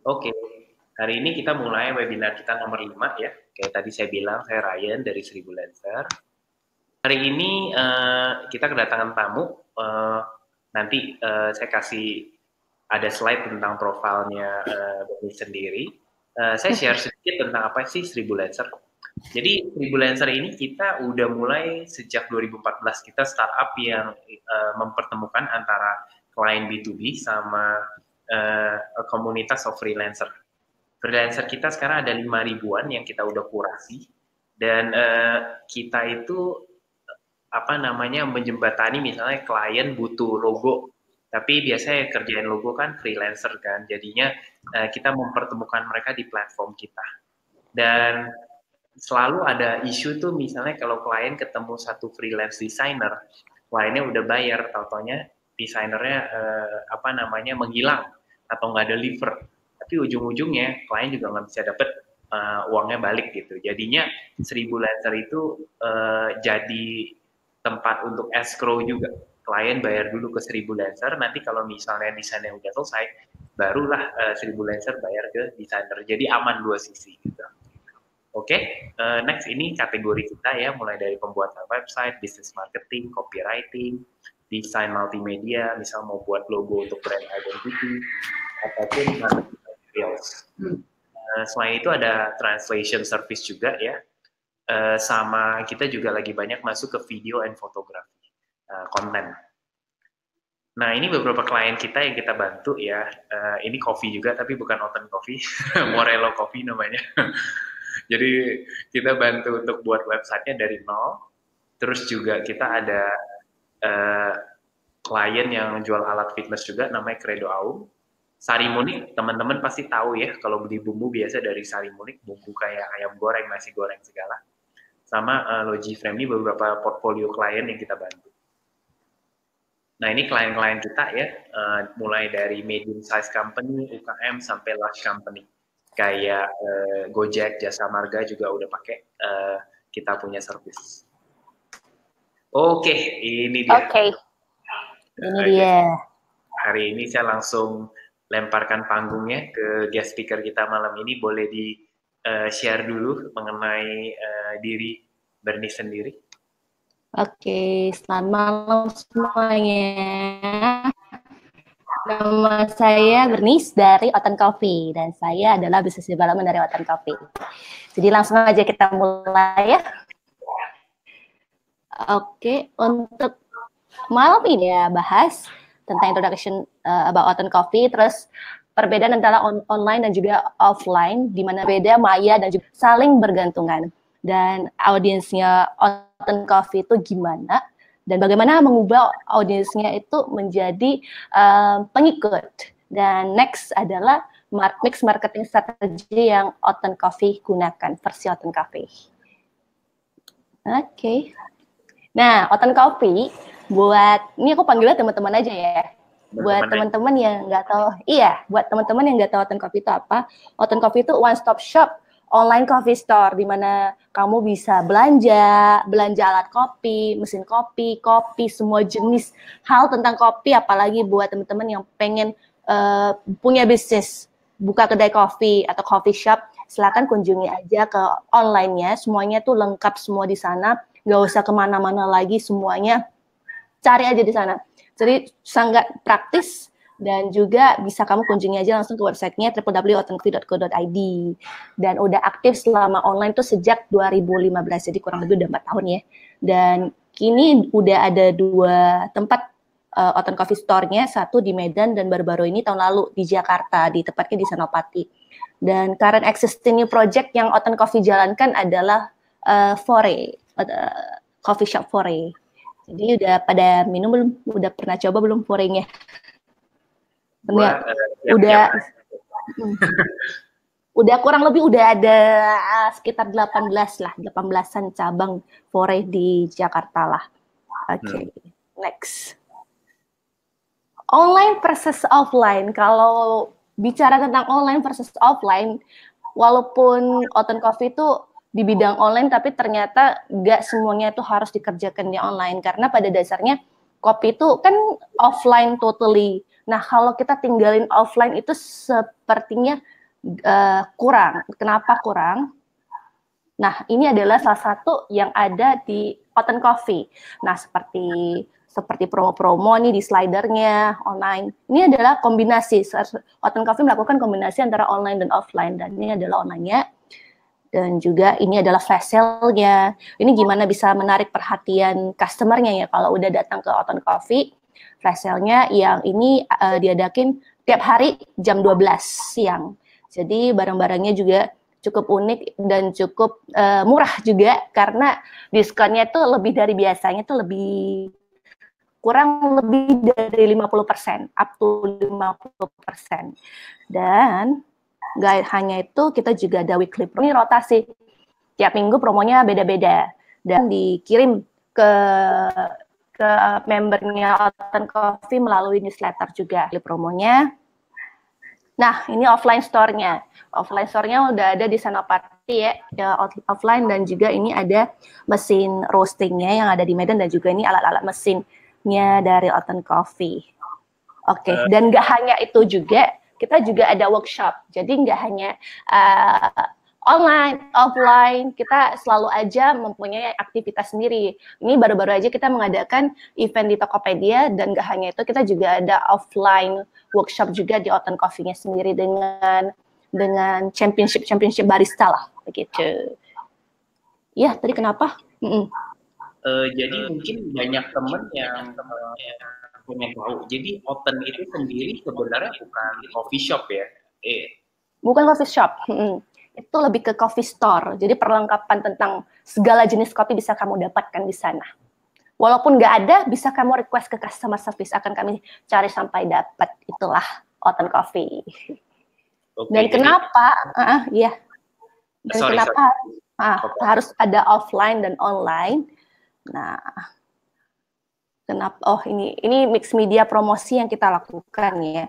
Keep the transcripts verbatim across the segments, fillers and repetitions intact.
Oke, hari ini kita mulai webinar kita nomor lima ya. Kayak tadi saya bilang, saya Ryan dari Seribu Lancer. Hari ini uh, kita kedatangan tamu. Uh, nanti uh, saya kasih ada slide tentang profilnya uh, Bernie sendiri. Uh, saya share sedikit tentang apa sih Seribu Lancer. Jadi Seribu Lancer ini kita udah mulai sejak dua ribu empat belas. Kita startup yang uh, mempertemukan antara klien B to B sama uh, komunitas of freelancer. Freelancer kita sekarang ada lima ribuan yang kita udah kurasi. Dan uh, kita itu apa namanya menjembatani misalnya klien butuh logo, tapi biasanya kerjaan logo kan freelancer kan, jadinya uh, kita mempertemukan mereka di platform kita. Dan selalu ada isu tuh misalnya kalau klien ketemu satu freelance designer, kliennya udah bayar, tau-taunya desainernya uh, apa namanya menghilang atau nggak deliver, tapi ujung-ujungnya klien juga nggak bisa dapet uh, uangnya balik gitu. Jadinya Seribu Lancer itu uh, jadi tempat untuk escrow juga. Klien bayar dulu ke Seribu Lancer, nanti kalau misalnya desainnya udah selesai, barulah uh, Seribu Lancer bayar ke desainer. Jadi aman dua sisi gitu. Oke, okay, uh, next ini kategori kita ya, mulai dari pembuatan website, business marketing, copywriting, desain multimedia, misal mau buat logo untuk brand identity, ataupun marketing materials. Uh, selain itu ada translation service juga ya, uh, sama kita juga lagi banyak masuk ke video and photography, uh, konten. Nah, ini beberapa klien kita yang kita bantu ya, uh, ini coffee juga, tapi bukan Oten Coffee, Morello Coffee namanya. Jadi kita bantu untuk buat websitenya dari nol, terus juga kita ada uh, klien yang jual alat fitness juga, namanya Credo Aum. Sarimunik, teman-teman pasti tahu ya, kalau beli bumbu biasa dari Sarimunik, bumbu kayak ayam goreng, nasi goreng, segala. Sama uh, Logiframe, ini beberapa portfolio klien yang kita bantu. Nah, ini klien-klien kita ya, uh, mulai dari medium size company, U K M, sampai large company. Kayak uh, Gojek, Jasa Marga juga udah pakai uh, kita punya service. Oke, okay, ini dia. Oke, okay. Ini uh, dia. Hari ini saya langsung lemparkan panggungnya ke guest speaker kita malam ini. Boleh di uh, share dulu mengenai uh, diri Bernie sendiri. Oke, selamat malam semuanya. Nama saya Bernice dari Oten Coffee dan saya adalah business development dari Oten Coffee. Jadi langsung aja kita mulai ya. Oke, untuk malam ini ya bahas tentang introduction uh, about Oten Coffee, terus perbedaan antara on online dan juga offline, di mana beda maya dan juga saling bergantungan. Dan audiensnya Oten Coffee itu gimana? Dan bagaimana mengubah audiensnya itu menjadi uh, pengikut. Dan next adalah mix marketing strategi yang Oten Coffee gunakan, versi Oten Coffee. Oke. Okay. Nah, Oten Coffee, buat, ini aku panggilnya teman-teman aja ya. Buat teman-teman yang nggak tahu, iya, buat teman-teman yang nggak tahu Oten Coffee itu apa, Oten Coffee itu one stop shop online coffee store, di mana kamu bisa belanja, belanja alat kopi, mesin kopi, kopi, semua jenis hal tentang kopi, apalagi buat teman-teman yang pengen uh, punya bisnis, buka kedai kopi atau coffee shop, silakan kunjungi aja ke online-nya, semuanya tuh lengkap semua di sana, nggak usah kemana-mana lagi, semuanya cari aja di sana. Jadi sangat praktis, dan juga bisa kamu kunjungi aja langsung ke websitenya w w w titik otencoffee titik co titik i d, dan udah aktif selama online tuh sejak dua ribu lima belas, jadi kurang lebih udah empat tahun ya. Dan kini udah ada dua tempat uh, Oten Coffee Store-nya, satu di Medan dan baru-baru ini tahun lalu di Jakarta, di tepatnya di Senopati. Dan current existing new project yang Oten Coffee jalankan adalah uh, Fore, uh, coffee shop Fore. Jadi udah pada minum belum? Udah pernah coba belum Forenya? Gua, uh, udah uh, udah kurang lebih udah ada uh, sekitar delapan belas lah, delapan belasan cabang Fore di Jakarta lah. Oke, okay. hmm. Next. Online versus offline. Kalau bicara tentang online versus offline, walaupun Oten Coffee itu di bidang online, tapi ternyata nggak semuanya itu harus dikerjakan di online, karena pada dasarnya kopi itu kan offline totally. Nah, kalau kita tinggalin offline itu sepertinya uh, kurang. Kenapa kurang? Nah, ini adalah salah satu yang ada di Oten Coffee. Nah, seperti seperti promo-promo nih di slidernya online. Ini adalah kombinasi. Oten Coffee melakukan kombinasi antara online dan offline, dan ini adalah online-nya. Dan juga ini adalah flash sale-nya. Ini gimana bisa menarik perhatian customer-nya ya kalau udah datang ke Oten Coffee. Flash sale-nya yang ini uh, diadakin tiap hari jam dua belas siang. Jadi barang-barangnya juga cukup unik dan cukup uh, murah juga karena diskonnya itu lebih dari biasanya, itu lebih kurang lebih dari lima puluh persen, up to lima puluh persen. Dan nggak hanya itu, kita juga ada weekly promo, ini rotasi. Tiap minggu promonya beda-beda dan dikirim ke ke membernya Oten Coffee melalui newsletter juga promonya. Nah, ini offline store-nya. Offline store-nya udah ada di Senopati ya, ya, offline, dan juga ini ada mesin roasting-nya yang ada di Medan, dan juga ini alat-alat mesinnya dari Oten Coffee. Oke, okay. Dan nggak hanya itu juga, kita juga ada workshop. Jadi nggak hanya uh, online, offline, kita selalu aja mempunyai aktivitas sendiri. Ini baru-baru aja kita mengadakan event di Tokopedia, dan nggak hanya itu, kita juga ada offline workshop juga di Oten Coffee-nya sendiri dengan dengan championship championship barista lah begitu. Ya, tadi kenapa? Mm -mm. Uh, jadi mungkin banyak temen yang uh, pengen tahu. Jadi Oten itu sendiri sebenarnya bukan coffee shop ya? Eh. Bukan coffee shop. Mm-mm. Itu lebih ke coffee store. Jadi perlengkapan tentang segala jenis kopi bisa kamu dapatkan di sana. Walaupun nggak ada, bisa kamu request ke customer service, akan kami cari sampai dapat. Itulah Oten Coffee. Okay, dan jadi, kenapa? Uh, ya. Dan sorry, kenapa sorry. Uh, okay. harus ada offline dan online? Nah, kenapa? Oh, ini ini mix media promosi yang kita lakukan ya.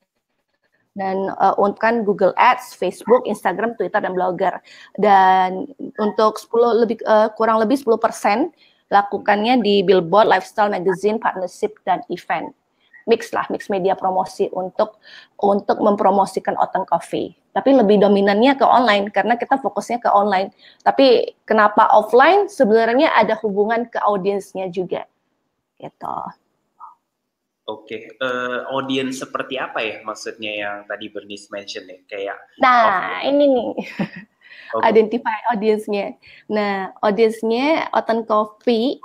Dan uh, untuk kan Google Ads, Facebook, Instagram, Twitter, dan Blogger. Dan untuk sepuluh lebih uh, kurang lebih sepuluh persen lakukannya di Billboard, Lifestyle Magazine, Partnership, dan Event. Mix lah, mix media promosi untuk untuk mempromosikan Oten Coffee. Tapi lebih dominannya ke online, karena kita fokusnya ke online. Tapi kenapa offline? Sebenarnya ada hubungan ke audiensnya juga. Gitu. Oke, okay. uh, audiens seperti apa ya maksudnya yang tadi Bernice mention ya? Kayak nah, offline. Ini nih. Okay. Identify audiensnya. Nah, audiensnya Oten Coffee.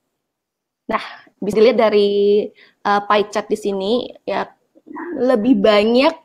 Nah, bisa dilihat dari uh, pie chart di sini ya, lebih banyak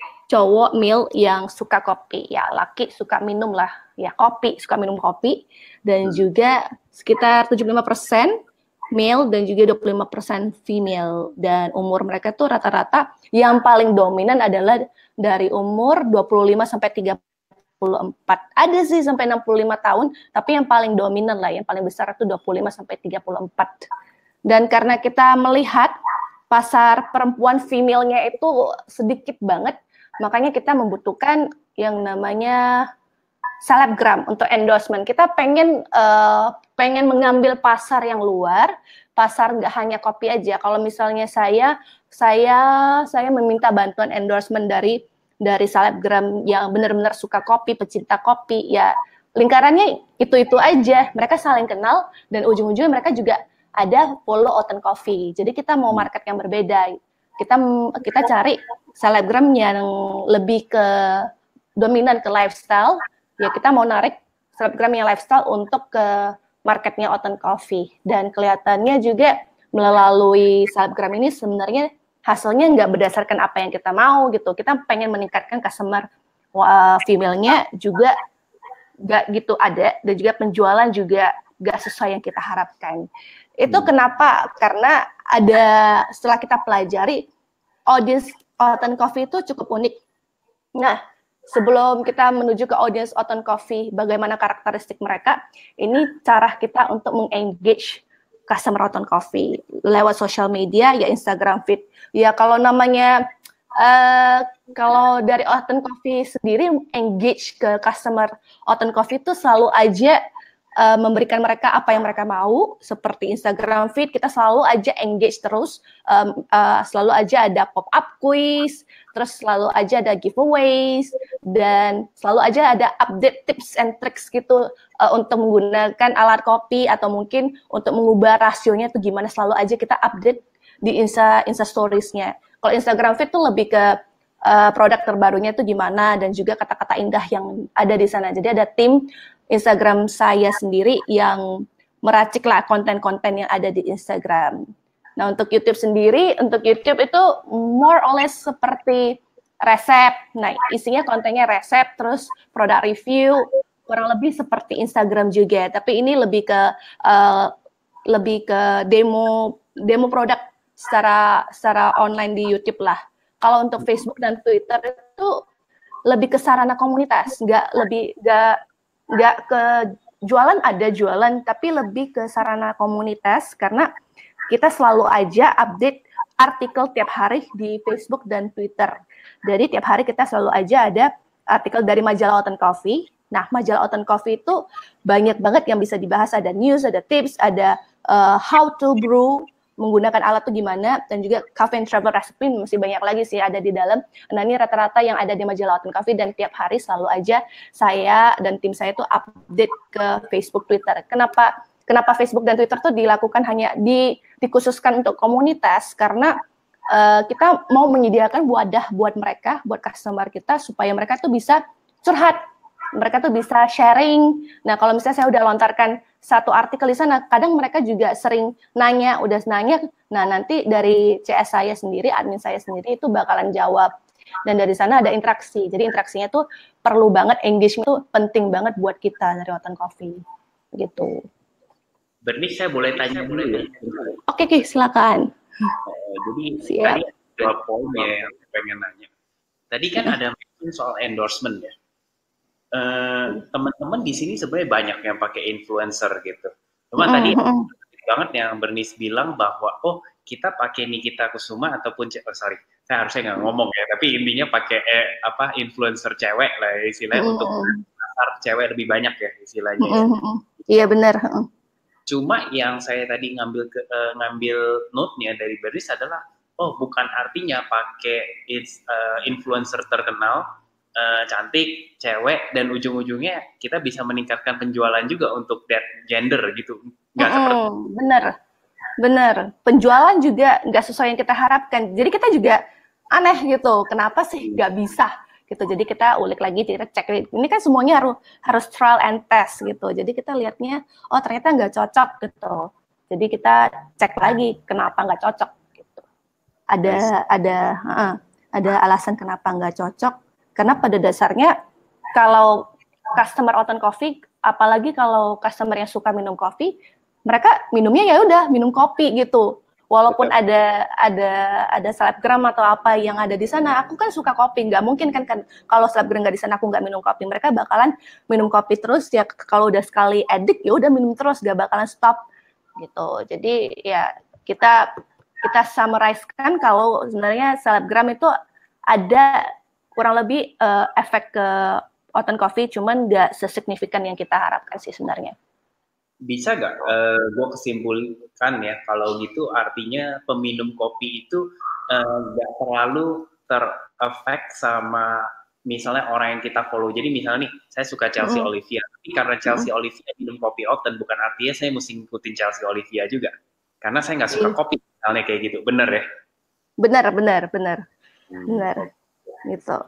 cowok male yang suka kopi. Ya, laki suka minum lah, ya kopi, suka minum kopi, dan hmm. juga sekitar tujuh puluh lima persen male dan juga dua puluh lima persen female, dan umur mereka tuh rata-rata yang paling dominan adalah dari umur dua puluh lima sampai tiga puluh empat. Ada sih sampai enam puluh lima tahun, tapi yang paling dominan lah, yang paling besar itu dua puluh lima sampai tiga puluh empat. Dan karena kita melihat pasar perempuan female-nya itu sedikit banget, makanya kita membutuhkan yang namanya selebgram untuk endorsement. Kita pengen uh, pengen mengambil pasar yang luar, pasar nggak hanya kopi aja. Kalau misalnya saya saya saya meminta bantuan endorsement dari dari selebgram yang benar-benar suka kopi, pecinta kopi, ya lingkarannya itu-itu aja. Mereka saling kenal, dan ujung-ujungnya mereka juga ada follow Oten Coffee. Jadi kita mau market yang berbeda. Kita kita cari selebgram yang lebih ke dominan ke lifestyle. Ya kita mau narik selebgram yang lifestyle untuk ke marketnya Oten Coffee. Dan kelihatannya juga melalui selebgram ini sebenarnya hasilnya nggak berdasarkan apa yang kita mau gitu. Kita pengen meningkatkan customer uh, female-nya juga nggak gitu ada, dan juga penjualan juga nggak sesuai yang kita harapkan. Itu hmm. kenapa? Karena ada, setelah kita pelajari, audiens Oten Coffee itu cukup unik. Nah, sebelum kita menuju ke audiens Oten Coffee, bagaimana karakteristik mereka, ini cara kita untuk mengengage customer Oten Coffee lewat social media, ya Instagram feed. Ya kalau namanya, uh, kalau dari Oten Coffee sendiri, engage ke customer Oten Coffee itu selalu aja uh, memberikan mereka apa yang mereka mau, seperti Instagram feed, kita selalu aja engage terus, um, uh, selalu aja ada pop-up quiz, terus selalu aja ada giveaways, dan selalu aja ada update tips and tricks gitu uh, untuk menggunakan alat copy atau mungkin untuk mengubah rasionya itu gimana, selalu aja kita update di Insta Insta Stories-nya. Kalau Instagram Feed tuh lebih ke uh, produk terbarunya itu gimana dan juga kata-kata indah yang ada di sana. Jadi ada tim Instagram saya sendiri yang meracik lah konten-konten yang ada di Instagram. Nah, untuk YouTube sendiri, untuk YouTube itu more or less seperti resep. Nah, isinya kontennya resep, terus produk review, kurang lebih seperti Instagram juga. Tapi ini lebih ke uh, lebih ke demo demo produk secara secara online di YouTube lah. Kalau untuk Facebook dan Twitter itu lebih ke sarana komunitas, nggak lebih nggak nggak ke jualan, ada jualan, tapi lebih ke sarana komunitas karena kita selalu aja update artikel tiap hari di Facebook dan Twitter. Jadi tiap hari kita selalu aja ada artikel dari majalah Autumn Coffee. Nah, majalah Autumn Coffee itu banyak banget yang bisa dibahas. Ada news, ada tips, ada uh, how to brew, menggunakan alat itu gimana, dan juga cafe and travel recipe masih banyak lagi sih ada di dalam. Nah, ini rata-rata yang ada di majalah Autumn Coffee dan tiap hari selalu aja saya dan tim saya itu update ke Facebook, Twitter. Kenapa? Kenapa Facebook dan Twitter tuh dilakukan hanya di dikhususkan untuk komunitas? Karena uh, kita mau menyediakan wadah buat mereka, buat customer kita supaya mereka tuh bisa curhat, mereka tuh bisa sharing. Nah, kalau misalnya saya udah lontarkan satu artikel di sana, kadang mereka juga sering nanya, udah nanya, nah nanti dari C S saya sendiri, admin saya sendiri itu bakalan jawab. Dan dari sana ada interaksi. Jadi interaksinya tuh perlu banget, engagement tuh penting banget buat kita dari Autumn Coffee. Gitu. Berarti saya boleh tanya dulu ya? Oke, oke, silakan. Oh, jadi Siap. tadi ada dua poin ya yang saya pengen nanya. Tadi kan ada mention soal endorsement ya. Uh, teman-teman di sini sebenarnya banyak yang pakai influencer gitu. Cuma mm-hmm. tadi banget yang Bernice bilang bahwa oh kita pakai Nikita Kusuma ataupun oh, sorry saya harusnya nggak ngomong ya, tapi intinya pakai eh, apa influencer cewek lah istilahnya mm-hmm. untuk pasar cewek lebih banyak ya istilahnya. Mm-hmm. Iya benar. Cuma yang saya tadi ngambil ke, uh, ngambil note-nya dari Bernice adalah oh bukan artinya pakai uh, influencer terkenal, uh, cantik, cewek, dan ujung-ujungnya kita bisa meningkatkan penjualan juga untuk that gender gitu. Nggak mm, seperti bener, bener. Penjualan juga nggak sesuai yang kita harapkan. Jadi kita juga aneh gitu. Kenapa sih nggak bisa? Gitu. Jadi kita ulik lagi, kita cek. Ini kan semuanya harus harus trial and test gitu. Jadi kita lihatnya, oh ternyata nggak cocok gitu. Jadi kita cek lagi kenapa nggak cocok. Gitu. Ada yes. ada uh, ada alasan kenapa nggak cocok. Karena pada dasarnya kalau customer Autumn Coffee, apalagi kalau customer yang suka minum kopi, mereka minumnya ya udah minum kopi gitu. Walaupun Betul. ada ada ada selebgram atau apa yang ada di sana, aku kan suka kopi, nggak mungkin kan kan kalau selebgram nggak di sana aku nggak minum kopi. Mereka bakalan minum kopi terus ya, kalau udah sekali addict ya udah minum terus, nggak bakalan stop gitu. Jadi ya kita kita summarize-kan kalau sebenarnya selebgram itu ada kurang lebih uh, efek ke Autumn Coffee, cuman nggak sesignifikan yang kita harapkan sih sebenarnya. Bisa nggak uh, gue kesimpulkan ya kalau gitu artinya peminum kopi itu nggak uh, terlalu terefek sama misalnya orang yang kita follow. Jadi misalnya nih saya suka Chelsea mm. Olivia, tapi karena Chelsea mm. Olivia minum kopi Autumn bukan artinya saya mesti ngikutin Chelsea Olivia juga, karena saya nggak suka mm. kopi misalnya kayak gitu, bener ya? Benar, benar, benar, hmm. benar, gitu.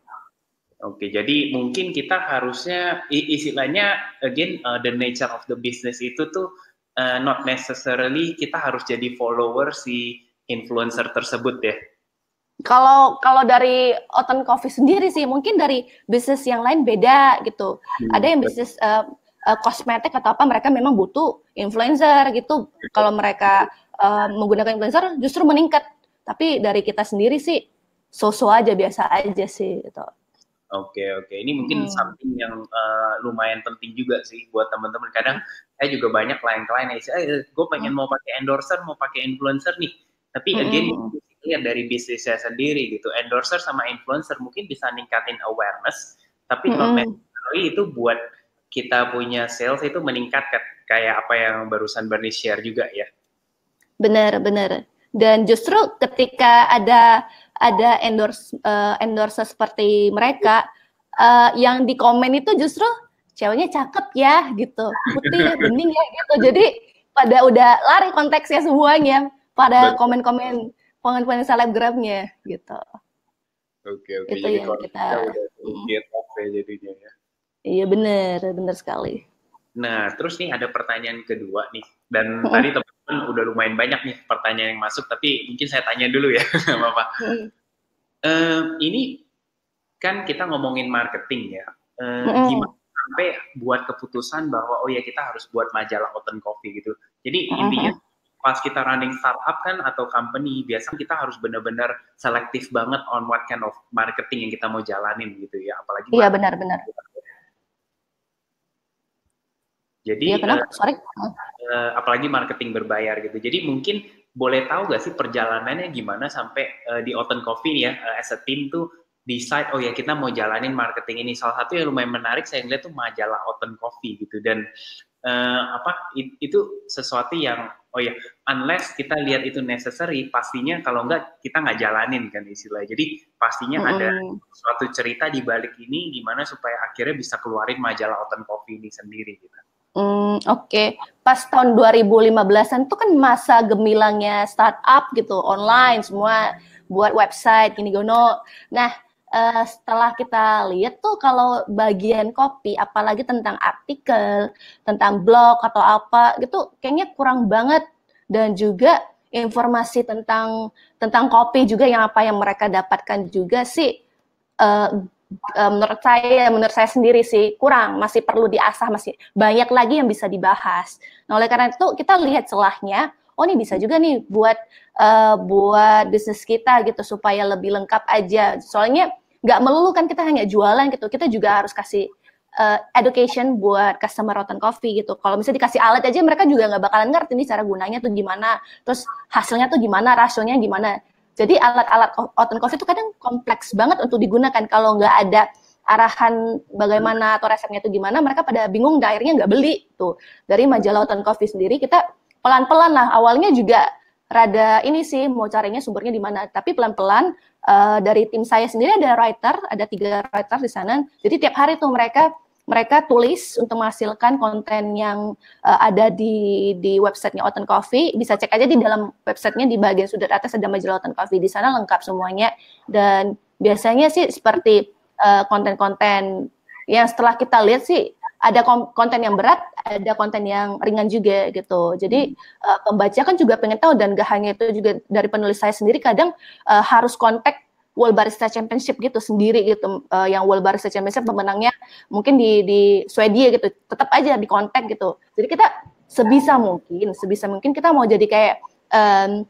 Oke, jadi mungkin kita harusnya istilahnya again uh, the nature of the business itu tuh uh, not necessarily kita harus jadi follower si influencer tersebut ya. Kalau kalau dari Autumn Coffee sendiri sih mungkin dari bisnis yang lain beda gitu. Hmm, Ada yang bisnis uh, uh, kosmetik atau apa mereka memang butuh influencer gitu. Kalau mereka uh, menggunakan influencer justru meningkat. Tapi dari kita sendiri sih so-so aja, biasa aja sih gitu. Oke okay, oke, okay. Ini mungkin hmm. something yang uh, lumayan penting juga sih buat teman-teman. Kadang saya juga banyak klien-klien yang eh, gue pengen hmm. mau pakai endorser, mau pakai influencer nih. Tapi hmm. again, lihat dari bisnis saya sendiri gitu. Endorser sama influencer mungkin bisa ningkatin awareness, tapi hmm. not necessarily itu buat kita punya sales itu meningkat kayak apa yang barusan Bernice share juga ya. Benar benar. Dan justru ketika ada ada endorse uh, endorser seperti mereka, uh, yang di komen itu justru ceweknya cakep ya gitu, putih, bening ya gitu. Jadi pada udah lari konteksnya semuanya pada komen-komen komen-komen selebgramnya gitu. Oke oke. Itu Jadi yang kalau kita udah get off ya jadinya ya. Iya benar, benar sekali. Nah, terus nih ada pertanyaan kedua nih. Dan mm. tadi teman-teman udah lumayan banyak nih pertanyaan yang masuk, tapi mungkin saya tanya dulu ya, nggak apa-apa. Mm. Uh, ini kan kita ngomongin marketing ya. Uh, mm. Gimana sampai buat keputusan bahwa oh ya kita harus buat majalah Oten Coffee gitu. Jadi mm. intinya pas kita running startup kan atau company, biasanya kita harus benar-benar selektif banget on what kind of marketing yang kita mau jalanin gitu ya. Apalagi iya benar-benar. Jadi, ya, kenapa? Uh, Sorry. Uh, apalagi marketing berbayar gitu. Jadi mungkin boleh tahu nggak sih perjalanannya gimana sampai uh, di Oten Coffee ya, uh, as a team tuh decide, oh ya kita mau jalanin marketing ini. Salah satu yang lumayan menarik saya lihat tuh majalah Oten Coffee gitu. Dan uh, apa itu sesuatu yang, oh ya unless kita lihat itu necessary, pastinya kalau nggak kita nggak jalanin kan istilahnya. Jadi pastinya mm. ada suatu cerita di balik ini gimana supaya akhirnya bisa keluarin majalah Oten Coffee ini sendiri gitu. Hmm, oke. Okay. Pas tahun dua ribu lima belasan itu kan masa gemilangnya startup gitu, online semua buat website gini gono. Nah, uh, setelah kita lihat tuh kalau bagian copy, apalagi tentang artikel, tentang blog atau apa gitu, kayaknya kurang banget. Dan juga informasi tentang tentang copy juga yang apa yang mereka dapatkan juga sih. Uh, Uh, menurut saya, menurut saya sendiri sih kurang, masih perlu diasah, masih banyak lagi yang bisa dibahas. Nah, oleh karena itu kita lihat celahnya, oh ini bisa juga nih buat uh, buat bisnis kita gitu supaya lebih lengkap aja. Soalnya nggak melulu kan kita hanya jualan gitu, kita juga harus kasih uh, education buat customer Oten Coffee gitu. Kalau misalnya dikasih alat aja mereka juga nggak bakalan ngerti nih cara gunanya tuh gimana, terus hasilnya tuh gimana, rasionya gimana. Jadi alat-alat Oten Coffee itu kadang kompleks banget untuk digunakan. Kalau nggak ada arahan bagaimana atau resepnya itu gimana, mereka pada bingung dan akhirnya nggak beli. Tuh. Dari majalah Oten Coffee sendiri kita pelan-pelan lah. Awalnya juga rada ini sih, mau carinya sumbernya di mana. Tapi pelan-pelan uh, dari tim saya sendiri ada writer, ada tiga writer di sana. Jadi tiap hari tuh mereka mereka tulis untuk menghasilkan konten yang uh, ada di di websitenya Oten Coffee. Bisa cek aja di dalam websitenya di bagian sudut atas ada majalah Oten Coffee. Di sana lengkap semuanya. Dan biasanya sih seperti uh, konten-konten yang setelah kita lihat sih ada konten yang berat, ada konten yang ringan juga gitu. Jadi uh, pembaca kan juga pengen tahu, dan gak hanya itu juga dari penulis saya sendiri kadang uh, harus kontak World Barista Championship gitu sendiri gitu, uh, yang World Barista Championship pemenangnya mungkin di di Swedia gitu, tetap aja di kontak gitu. Jadi kita sebisa mungkin, sebisa mungkin kita mau jadi kayak um,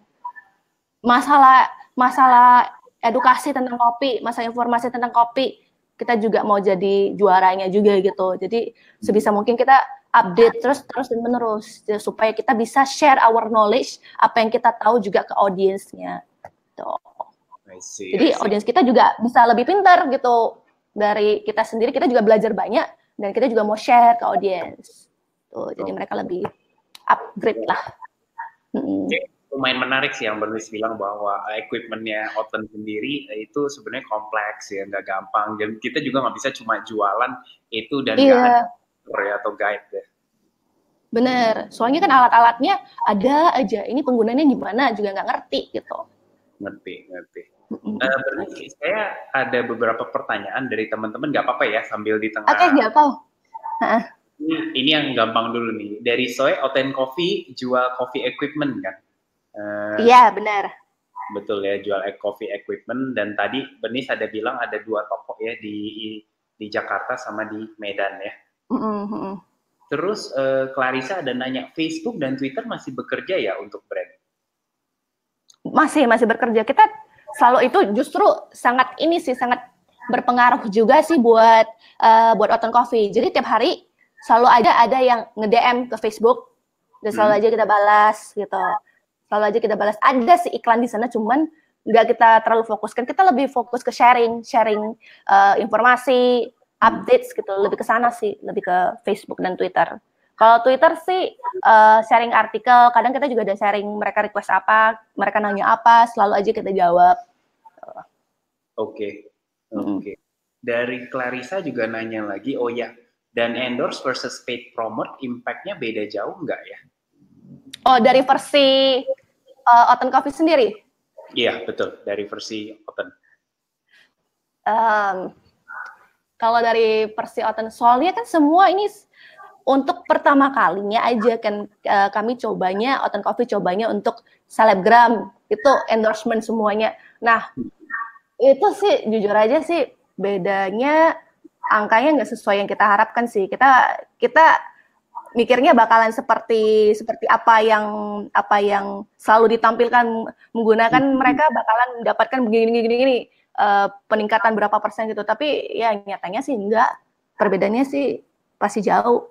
masalah masalah edukasi tentang kopi, masalah informasi tentang kopi, kita juga mau jadi juaranya juga gitu. Jadi sebisa mungkin kita update terus terus dan menerus supaya kita bisa share our knowledge, apa yang kita tahu juga ke audiensnya. Gitu. I see, Jadi I see. audiens kita juga bisa lebih pintar gitu dari kita sendiri. Kita juga belajar banyak dan kita juga mau share ke audiens. Tuh, jadi oh. mereka lebih upgrade lah. Okay. Lumayan menarik sih yang Bernis bilang bahwa equipment-nya Oten sendiri itu sebenarnya kompleks ya, nggak gampang. Dan kita juga nggak bisa cuma jualan itu dan nggak iya. ada atau guide ya. Bener, soalnya kan alat-alatnya ada aja. Ini penggunanya gimana juga nggak ngerti gitu. Ngerti, ngerti. Uh, Bernis, saya ada beberapa pertanyaan dari teman-teman, nggak apa-apa ya sambil di tengah. Oke, okay, nggak apa. Ini, ini yang gampang dulu nih. Dari Soe, Oten Coffee jual coffee equipment kan? Iya, uh, benar. Betul ya, jual coffee equipment. Dan tadi Bernis ada bilang ada dua toko ya di di Jakarta sama di Medan ya. Mm-hmm. Terus uh, Clarissa ada nanya, Facebook dan Twitter masih bekerja ya untuk brand? Masih, masih bekerja. Kita selalu itu justru sangat ini sih, sangat berpengaruh juga sih buat uh, buat Oten Coffee. Jadi tiap hari selalu ada ada yang nge-D M ke Facebook, dan selalu hmm. aja kita balas gitu. Selalu aja kita balas. Ada sih iklan di sana, cuman nggak kita terlalu fokuskan. Kita lebih fokus ke sharing, sharing uh, informasi, updates gitu. Lebih ke sana sih, lebih ke Facebook dan Twitter. Kalau Twitter sih uh, sharing artikel, kadang kita juga ada sharing mereka request apa, mereka nanya apa, selalu aja kita jawab. Oke, okay. oke. Okay. dari Clarissa juga nanya lagi, oh ya, dan endorse versus paid promote, impact-nya beda jauh nggak ya? Oh, dari versi uh, Oten Coffee sendiri? Iya, betul. Dari versi Oten. Um, kalau dari versi Oten, soalnya kan semua ini untuk pertama kalinya aja kan uh, kami cobanya, Oten Coffee cobanya untuk selebgram, itu endorsement semuanya. Nah, itu sih jujur aja sih bedanya angkanya nggak sesuai yang kita harapkan sih. Kita kita mikirnya bakalan seperti seperti apa yang apa yang selalu ditampilkan, menggunakan mereka bakalan mendapatkan begini-begini uh, peningkatan berapa persen gitu. Tapi ya nyatanya sih enggak. Perbedaannya sih pasti jauh.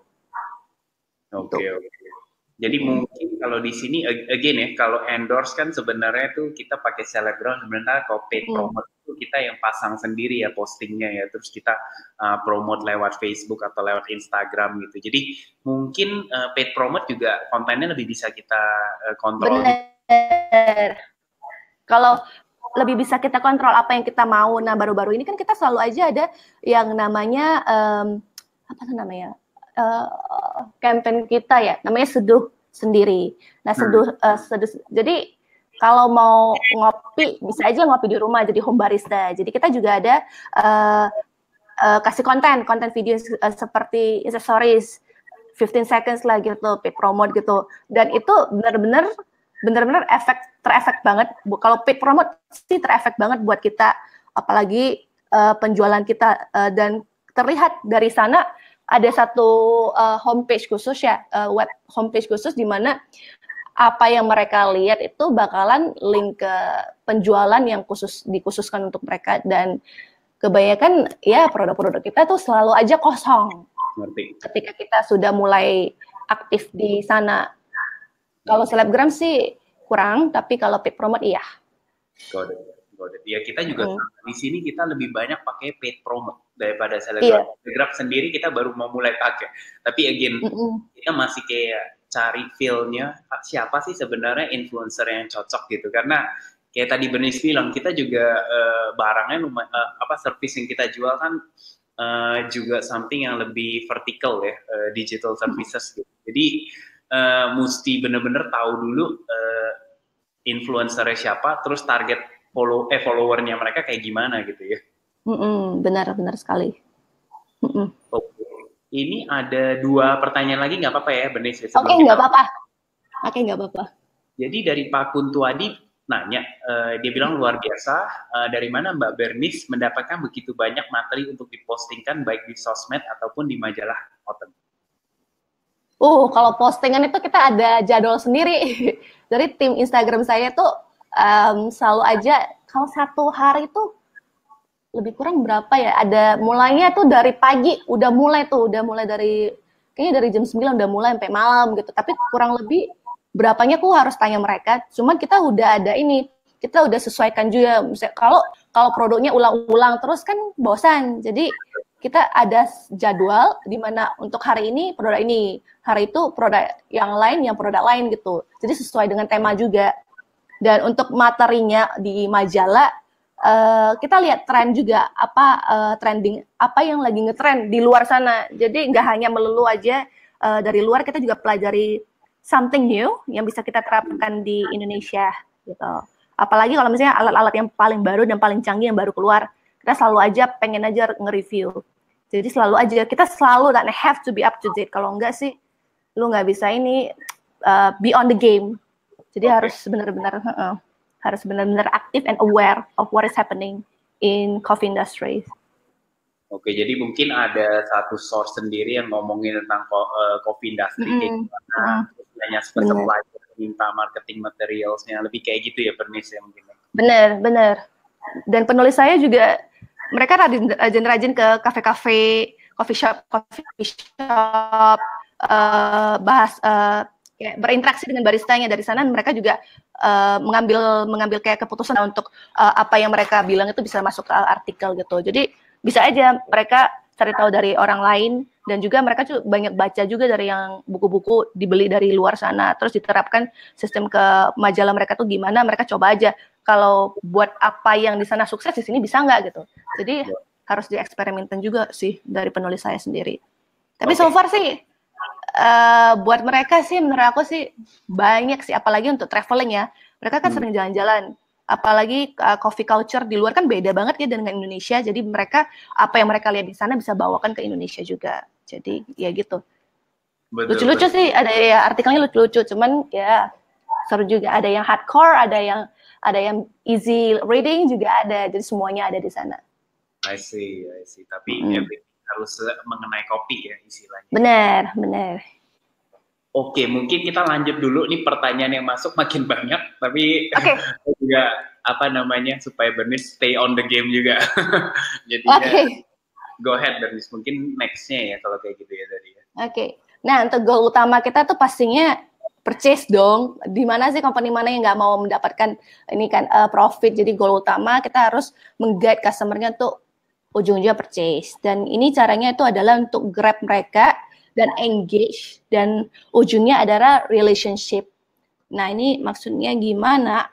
Oke, okay, oke. Okay. Jadi hmm. mungkin kalau di sini again ya, kalau endorse kan sebenarnya tuh kita pakai selebgram, sebenarnya kalau paid hmm. promote itu kita yang pasang sendiri ya postingnya ya, terus kita uh, promote lewat Facebook atau lewat Instagram gitu. Jadi mungkin uh, paid promote juga kontennya lebih bisa kita uh, kontrol. Bener. Kalau lebih bisa kita kontrol apa yang kita mau. Nah, baru-baru ini kan kita selalu aja ada yang namanya um, apa tuh namanya? Uh, campaign kita ya, namanya seduh sendiri. Nah, seduh, hmm. uh, seduh jadi kalau mau ngopi bisa aja ngopi di rumah jadi home barista. Jadi kita juga ada uh, uh, kasih konten, konten video uh, seperti accessories, fifteen seconds lah gitu, paid promote gitu. Dan itu benar-benar benar-benar efek terefek banget. Kalau paid promote sih terefek banget buat kita, apalagi uh, penjualan kita uh, dan terlihat dari sana. Ada satu uh, homepage khusus ya, uh, web homepage khusus di mana apa yang mereka lihat itu bakalan link ke penjualan yang khusus dikhususkan untuk mereka, dan kebanyakan ya produk-produk kita tuh selalu aja kosong. Ngerti. Ketika kita sudah mulai aktif di sana. Kalau selebgram sih kurang, tapi kalau paid promote iya. Got it. Ya kita juga hmm. di sini kita lebih banyak pakai paid promote daripada selebgram. Yeah. Selebgram sendiri kita baru mau mulai pakai. Tapi again mm-hmm. kita masih kayak cari feel-nya siapa sih sebenarnya influencer yang cocok gitu. Karena kayak tadi Bernice bilang kita juga uh, barangnya lumayan, uh, apa service yang kita jual kan uh, juga something yang lebih vertical ya, uh, digital services gitu. Jadi uh, mesti bener-bener tahu dulu uh, influencernya siapa, terus target follow eh followernya mereka kayak gimana gitu ya. Mm-mm, benar benar sekali. Mm-mm. Oke. Ini ada dua pertanyaan lagi, nggak apa-apa ya Bernice? Oke, okay, nggak apa-apa. Oke, okay, nggak apa-apa. Jadi dari Pak Kuntuadi nanya, uh, dia bilang luar biasa, uh, dari mana Mbak Bernice mendapatkan begitu banyak materi untuk dipostingkan baik di sosmed ataupun di majalah Oten? Uh, kalau postingan itu kita ada jadwal sendiri. Dari tim Instagram saya tuh Um, selalu aja kalau satu hari itu lebih kurang berapa ya, ada mulainya tuh dari pagi udah mulai tuh udah mulai dari kayaknya dari jam sembilan udah mulai sampai malam gitu, tapi kurang lebih berapanya aku harus tanya mereka. Cuman kita udah ada ini, kita udah sesuaikan juga. Misalnya kalau kalau produknya ulang-ulang terus kan bosan, jadi kita ada jadwal di mana untuk hari ini produk ini, hari itu produk yang lain yang produk lain gitu, jadi sesuai dengan tema juga. Dan untuk materinya di majalah, uh, kita lihat tren juga, apa uh, trending, apa yang lagi ngetrend di luar sana. Jadi nggak hanya melulu aja uh, dari luar, kita juga pelajari something new yang bisa kita terapkan di Indonesia gitu. Apalagi kalau misalnya alat-alat yang paling baru dan paling canggih yang baru keluar, kita selalu aja pengen aja nge-review. Jadi selalu aja, kita selalu dan have to be up to date. Kalau enggak sih, lu nggak bisa ini uh, be on the game. Jadi okay. harus benar-benar uh, harus benar-benar aktif and aware of what is happening in coffee industry. Oke, jadi mungkin ada satu source sendiri yang ngomongin tentang uh, coffee industry, mm-hmm. kayak gimana, mm-hmm. hanya supply, minta marketing materialsnya, lebih kayak gitu ya Bernice ya mungkin. Bener, bener. Dan penulis saya juga mereka rajin-rajin ke kafe-kafe, coffee shop, coffee shop, uh, bahas. Uh, Kayak berinteraksi dengan baristanya. Dari sana mereka juga uh, mengambil mengambil kayak keputusan untuk uh, apa yang mereka bilang itu bisa masuk ke artikel gitu. Jadi bisa aja mereka cari tahu dari orang lain, dan juga mereka juga banyak baca juga dari yang buku-buku dibeli dari luar sana, terus diterapkan sistem ke majalah mereka tuh gimana, mereka coba aja kalau buat apa yang di sana sukses di sini bisa nggak gitu. Jadi harus dieksperimenkan juga sih dari penulis saya sendiri. Tapi okay. so far sih uh, buat mereka sih menurut aku sih banyak sih, apalagi untuk traveling ya. Mereka kan hmm. sering jalan-jalan. Apalagi uh, coffee culture di luar kan beda banget ya dengan Indonesia. Jadi mereka apa yang mereka lihat di sana bisa bawakan ke Indonesia juga. Jadi ya gitu. Lucu-lucu sih, ada ya artikelnya lucu-lucu, cuman ya seru juga. Ada yang hardcore, ada yang ada yang easy reading juga ada. Jadi semuanya ada di sana. I see, I see. Tapi hmm. everything harus mengenai kopi ya istilahnya. Benar, benar. Oke, mungkin kita lanjut dulu nih, pertanyaan yang masuk makin banyak, tapi okay. juga apa namanya supaya Bernice stay on the game juga. Jadi okay. go ahead Bernice, mungkin nextnya ya kalau kayak gitu ya tadi ya. Oke. Okay. Nah, untuk goal utama kita tuh pastinya purchase dong. Di mana sih company mana yang nggak mau mendapatkan ini kan uh, profit. Jadi goal utama kita harus meng-guide customer-nya untuk ujung-ujungnya purchase. Dan ini caranya itu adalah untuk grab mereka dan engage, dan ujungnya adalah relationship. Nah, ini maksudnya gimana?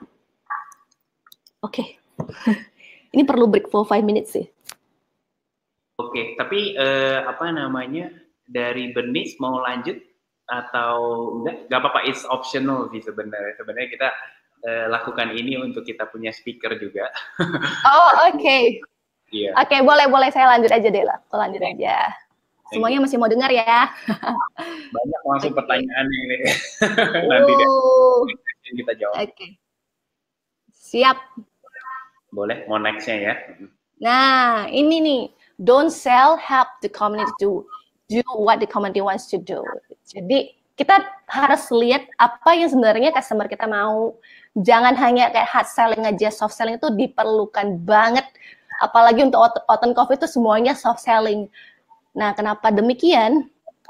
Oke. Okay. Ini perlu break for five minutes sih. Oke, okay, tapi uh, apa namanya, dari Bernice mau lanjut atau enggak? Gak apa-apa, it's optional sih sebenarnya. Sebenarnya kita uh, lakukan ini untuk kita punya speaker juga. Oh, oke. Okay. Iya. Oke, okay, boleh, boleh. Saya lanjut aja deh lah. Aku lanjut aja. Semuanya masih mau dengar ya. Banyak langsung okay. pertanyaan ini. Nanti deh kita jawab. Oke. Okay. Siap. Boleh, mau nextnya ya. Nah, ini nih. Don't sell, help the community to do what the community wants to do. Jadi, kita harus lihat apa yang sebenarnya customer kita mau. Jangan hanya kayak hard selling aja, soft selling itu diperlukan banget. Apalagi untuk Oten Coffee itu semuanya soft selling. Nah, kenapa demikian?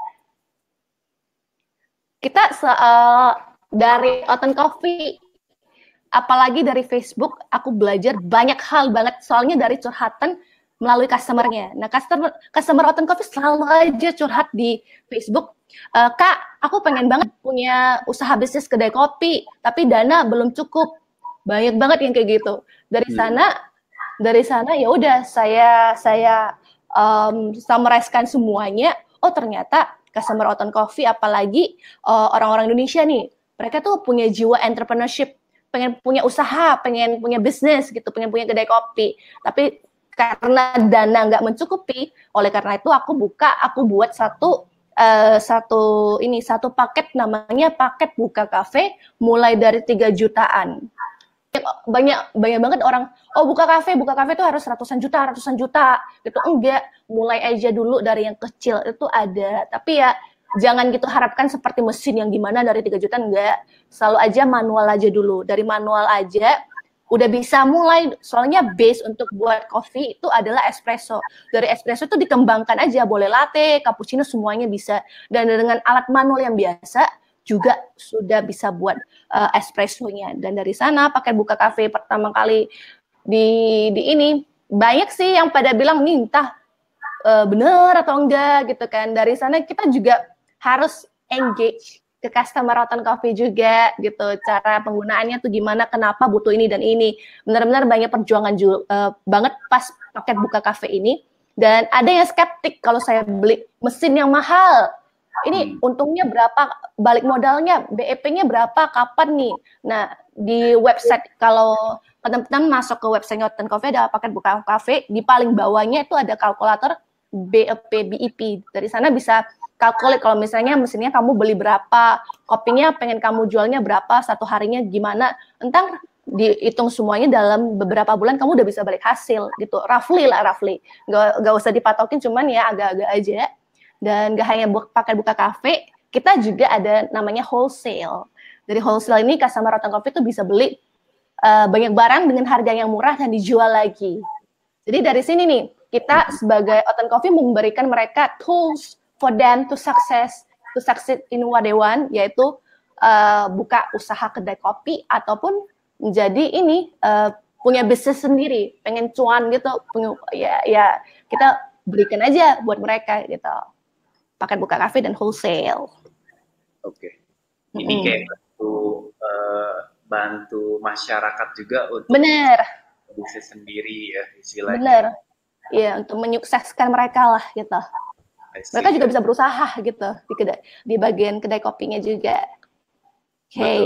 Kita uh, dari Oten Coffee, apalagi dari Facebook, aku belajar banyak hal banget. Soalnya dari curhatan melalui customer-nya. Nah, customer customer Oten Coffee selalu aja curhat di Facebook. E, Kak, aku pengen banget punya usaha bisnis kedai kopi, tapi dana belum cukup. Banyak banget yang kayak gitu. Dari sana Dari sana ya udah saya saya um, summarize-kan semuanya. Oh ternyata customer Oten Coffee, apalagi uh, orang-orang Indonesia nih, mereka tuh punya jiwa entrepreneurship, pengen punya usaha, pengen punya bisnis gitu, pengen punya kedai kopi. Tapi karena dana nggak mencukupi, oleh karena itu aku buka, aku buat satu uh, satu ini satu paket namanya paket buka kafe mulai dari tiga jutaan. banyak banyak banget orang, oh buka kafe buka kafe itu harus ratusan juta ratusan juta gitu. Enggak, mulai aja dulu dari yang kecil itu ada. Tapi ya jangan gitu harapkan seperti mesin yang gimana dari tiga juta, enggak. Selalu aja manual aja dulu, dari manual aja udah bisa mulai. Soalnya base untuk buat kopi itu adalah espresso. Dari espresso itu dikembangkan aja, boleh latte, cappuccino, semuanya bisa. Dan dengan alat manual yang biasa juga sudah bisa buat uh, espressonya. Dan dari sana pakai buka kafe pertama kali di di ini banyak sih yang pada bilang nih entah uh, bener atau enggak gitu kan. Dari sana kita juga harus engage ke customer Oten Coffee juga gitu. Cara penggunaannya tuh gimana, kenapa butuh ini dan ini. Benar-benar banyak perjuangan juga, uh, banget pas paket buka kafe ini. Dan ada yang skeptik kalau saya beli mesin yang mahal. Ini untungnya berapa, balik modalnya, B E P-nya berapa, kapan nih? Nah, di website, kalau teman-teman masuk ke website Oten Coffee, ada paket buka kafe, di paling bawahnya itu ada kalkulator B E P, B I P. Dari sana bisa kalkulate kalau misalnya mesinnya kamu beli berapa, kopinya pengen kamu jualnya berapa, satu harinya gimana, entar dihitung semuanya dalam beberapa bulan kamu udah bisa balik hasil gitu. Roughly lah, roughly. Nggak, nggak usah dipatokin, cuman ya agak-agak aja. Dan gak hanya bu- pakai buka kafe, kita juga ada namanya wholesale. Dari wholesale ini customer Oten Coffee itu bisa beli uh, banyak barang dengan harga yang murah dan dijual lagi. Jadi dari sini nih, kita sebagai Oten Coffee memberikan mereka tools for them to success, to succeed in what they want, yaitu uh, buka usaha kedai kopi ataupun menjadi ini uh, punya bisnis sendiri, pengen cuan gitu, punya, ya, ya kita berikan aja buat mereka gitu. Paket buka kafe dan wholesale. Oke. Okay. Ini mm-hmm. kayak bantu uh, bantu masyarakat juga untuk bener bisnis sendiri ya istilahnya. Bener. ya untuk menyukseskan mereka lah gitu. Mereka juga bisa berusaha gitu di kedai, di bagian kedai kopinya juga. Oke. Okay.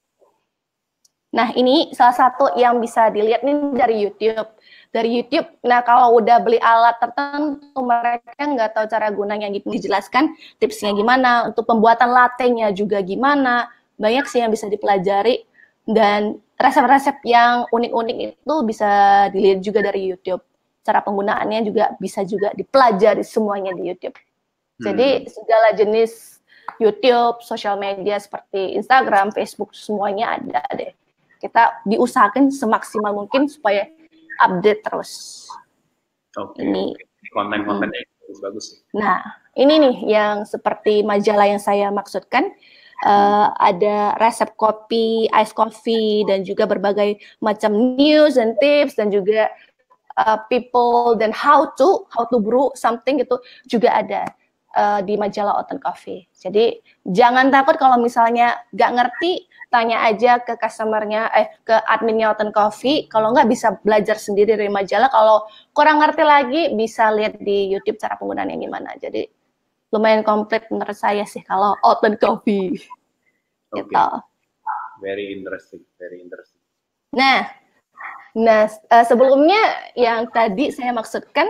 Nah, ini salah satu yang bisa dilihat nih dari YouTube. Dari YouTube, nah kalau udah beli alat tertentu, mereka nggak tahu cara gunanya gitu. Dijelaskan tipsnya gimana, untuk pembuatan latte-nya juga gimana. Banyak sih yang bisa dipelajari. Dan resep-resep yang unik-unik itu bisa dilihat juga dari YouTube. Cara penggunaannya juga bisa juga dipelajari semuanya di YouTube. Jadi segala jenis YouTube, sosial media seperti Instagram, Facebook, semuanya ada deh. Kita diusahakan semaksimal mungkin supaya update terus. Oke, ini konten-konten yang bagus sih. Nah, ini nih yang seperti majalah yang saya maksudkan. Uh, ada resep kopi, ice coffee, dan juga berbagai macam news and tips, dan juga uh, people dan how to, how to brew something gitu juga ada uh, di majalah Oten Coffee. Jadi jangan takut kalau misalnya nggak ngerti, tanya aja ke customernya, eh ke adminnya Oten Coffee. Kalau nggak bisa belajar sendiri dari majalah. Kalau kurang ngerti lagi bisa lihat di YouTube cara penggunaannya gimana. Jadi lumayan komplit menurut saya sih kalau Oten Coffee. Okay. Gitu. Very interesting, very interesting. Nah, nah uh, sebelumnya yang tadi saya maksudkan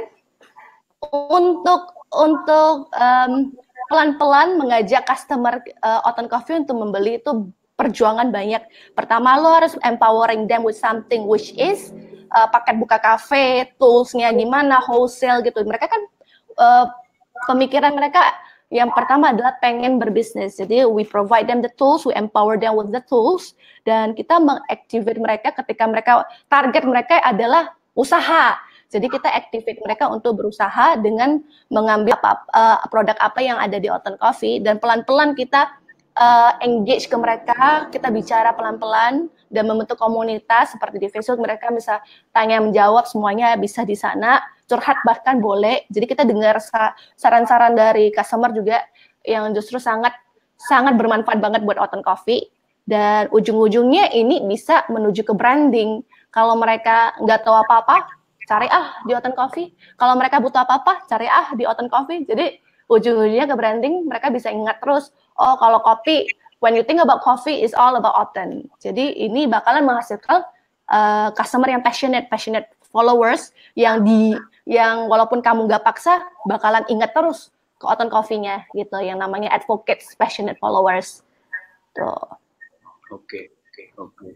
untuk untuk um, pelan-pelan mengajak customer uh, Oten Coffee untuk membeli itu perjuangan banyak. Pertama lo harus empowering them with something which is uh, paket buka kafe, toolsnya gimana, wholesale gitu. Mereka kan uh, pemikiran mereka yang pertama adalah pengen berbisnis. Jadi we provide them the tools, we empower them with the tools, dan kita mengactivate mereka ketika mereka target mereka adalah usaha. Jadi kita activate mereka untuk berusaha dengan mengambil apa, uh, produk apa yang ada di Oten Coffee, dan pelan-pelan kita uh, engage ke mereka, kita bicara pelan-pelan dan membentuk komunitas seperti di Facebook. Mereka bisa tanya menjawab, semuanya bisa di sana, curhat bahkan boleh. Jadi kita dengar saran-saran dari customer juga yang justru sangat sangat bermanfaat banget buat Oten Coffee, dan ujung-ujungnya ini bisa menuju ke branding. Kalau mereka nggak tahu apa-apa, cari ah di Oten Coffee. Kalau mereka butuh apa-apa, cari ah di Oten Coffee. Jadi ujung-ujungnya ke branding, mereka bisa ingat terus, oh kalau kopi, when you think about coffee, is all about Oten. Jadi ini bakalan menghasilkan uh, customer yang passionate, passionate followers yang di yang walaupun kamu nggak paksa, bakalan ingat terus ke Oten Coffee-nya gitu, yang namanya advocates, passionate followers. Tuh. Oke, oke, oke.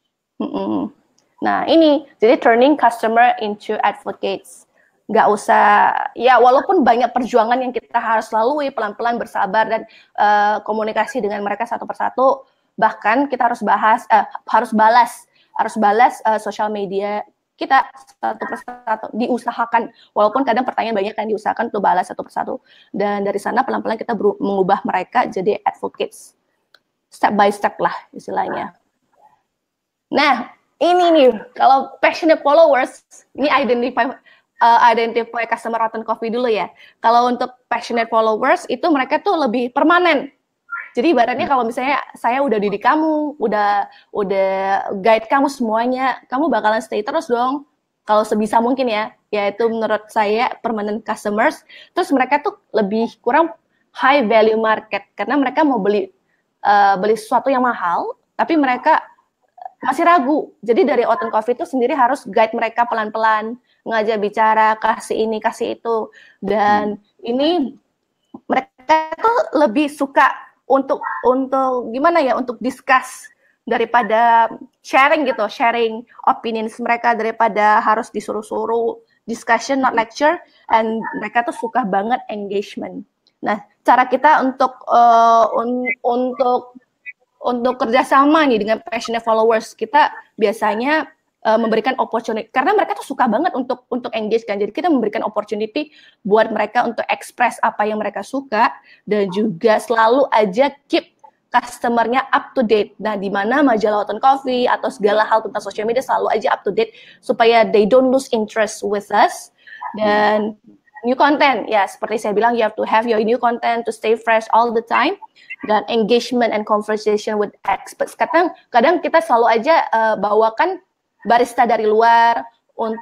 Nah ini, jadi turning customer into advocates. Nggak usah, ya walaupun banyak perjuangan yang kita harus lalui, pelan-pelan bersabar dan uh, komunikasi dengan mereka satu persatu, bahkan kita harus bahas, uh, harus balas, harus balas uh, sosial media kita satu persatu, diusahakan, walaupun kadang pertanyaan banyak yang diusahakan untuk balas satu persatu, dan dari sana pelan-pelan kita mengubah mereka jadi advocates, step by step lah istilahnya. Nah, ini nih, kalau passionate followers, ini identify uh, identify customer Oten Coffee dulu ya. Kalau untuk passionate followers, itu mereka tuh lebih permanen. Jadi ibaratnya kalau misalnya saya udah didik kamu, udah udah guide kamu semuanya, kamu bakalan stay terus dong. Kalau sebisa mungkin ya, yaitu menurut saya permanent customers. Terus mereka tuh lebih kurang high value market, karena mereka mau beli uh, beli sesuatu yang mahal, tapi mereka masih ragu. Jadi dari Oten Coffee itu sendiri harus guide mereka pelan-pelan, ngajak bicara, kasih ini, kasih itu. Dan hmm. ini mereka tuh lebih suka untuk untuk gimana ya, untuk discuss daripada sharing gitu, sharing opinions mereka daripada harus disuruh-suruh, discussion not lecture, and mereka tuh suka banget engagement. Nah, cara kita untuk uh, un, untuk untuk kerjasama nih dengan passionate followers, kita biasanya uh, memberikan opportunity, karena mereka tuh suka banget untuk untuk engage kan, jadi kita memberikan opportunity buat mereka untuk express apa yang mereka suka, dan juga selalu aja keep customer-nya up to date. Nah, di mana majalah Oten Coffee atau segala hal tentang social media selalu aja up to date supaya they don't lose interest with us. Dan new content, ya seperti saya bilang, you have to have your new content to stay fresh all the time. Dan engagement and conversation with experts. Kadang, kadang kita selalu aja uh, bawakan barista dari luar untuk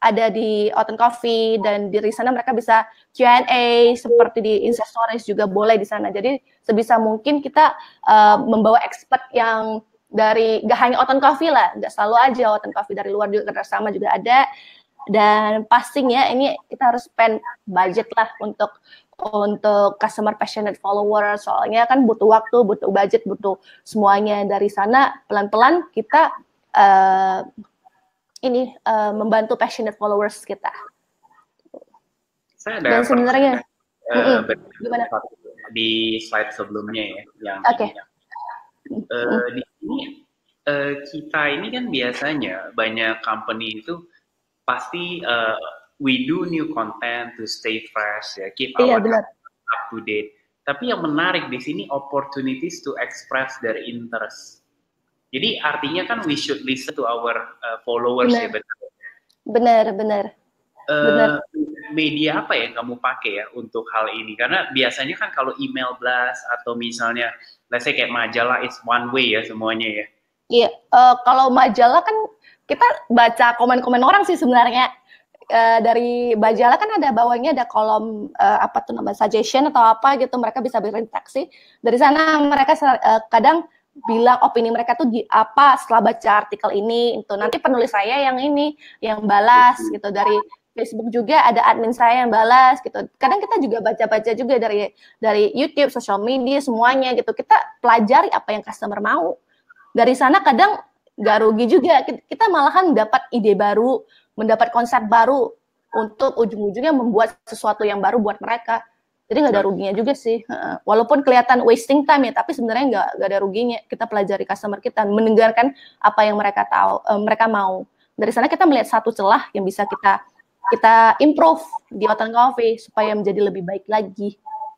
ada di Oten Coffee, dan dari sana mereka bisa Q and A seperti di Insta Stories juga boleh di sana. Jadi sebisa mungkin kita uh, membawa expert yang dari gak hanya Oten Coffee lah, gak selalu aja Oten Coffee, dari luar juga kerjasama juga ada. Dan pastinya ini kita harus spend budget lah untuk untuk customer passionate follower, soalnya kan butuh waktu, butuh budget, butuh semuanya. Dari sana pelan-pelan kita uh, ini uh, membantu passionate followers kita. Saya Dan ada sebenarnya uh, gimana di slide sebelumnya ya, yang okay. ini. Uh, di sini uh, kita ini kan biasanya banyak company itu pasti uh, we do new content to stay fresh ya, keep iya, our benar. up to date. Tapi yang menarik di sini opportunities to express their interest. Jadi artinya kan we should listen to our uh, followers benar. ya, benar. Benar, benar. Uh, benar. Media apa yang kamu pakai ya untuk hal ini? Karena biasanya kan kalau email blast atau misalnya, let's say kayak majalah is one way ya semuanya ya. Iya, uh, kalau majalah kan kita baca komen-komen orang sih sebenarnya. Uh, dari majalah kan ada bawahnya ada kolom uh, apa tuh nama suggestion atau apa gitu, mereka bisa berinteraksi. Dari sana mereka uh, kadang bilang opini mereka tuh di apa setelah baca artikel ini, itu nanti penulis saya yang ini yang balas gitu. Dari Facebook juga ada admin saya yang balas gitu. Kadang kita juga baca-baca juga dari dari YouTube, sosial media, semuanya gitu. Kita pelajari apa yang customer mau. Dari sana kadang nggak rugi juga, kita malahan dapat ide baru, mendapat konsep baru untuk ujung-ujungnya membuat sesuatu yang baru buat mereka. Jadi nggak ada ruginya juga sih. Walaupun kelihatan wasting time ya, tapi sebenarnya nggak nggak ada ruginya. Kita pelajari customer kita, mendengarkan apa yang mereka tahu, eh, mereka mau. Dari sana kita melihat satu celah yang bisa kita kita improve di Oten Coffee supaya menjadi lebih baik lagi.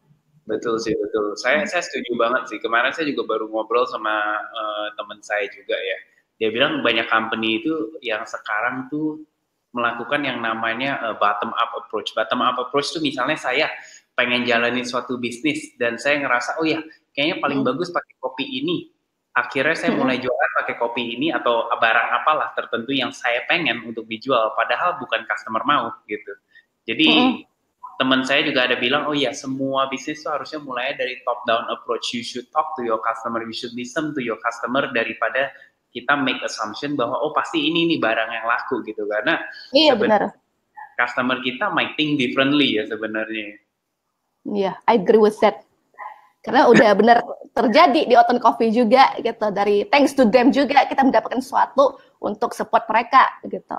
Betul sih, betul. Saya saya setuju banget sih. Kemarin saya juga baru ngobrol sama uh, teman saya juga ya. Dia bilang banyak company itu yang sekarang tuh melakukan yang namanya uh, bottom up approach. Bottom up approach itu misalnya saya pengen jalanin suatu bisnis dan saya ngerasa oh ya kayaknya paling hmm. bagus pakai kopi ini. Akhirnya saya hmm. mulai jualan pakai kopi ini atau barang apalah tertentu yang saya pengen untuk dijual. Padahal bukan customer mau gitu. Jadi hmm. teman saya juga ada bilang oh ya semua bisnis itu harusnya mulai dari top down approach. You should talk to your customer, you should listen to your customer daripada kita make assumption bahwa oh pasti ini nih barang yang laku gitu, karena iya benar, customer kita might think differently ya sebenarnya. Iya, yeah, I agree with that. Karena udah benar terjadi di Oten Coffee juga gitu, dari thanks to them juga kita mendapatkan sesuatu untuk support mereka gitu.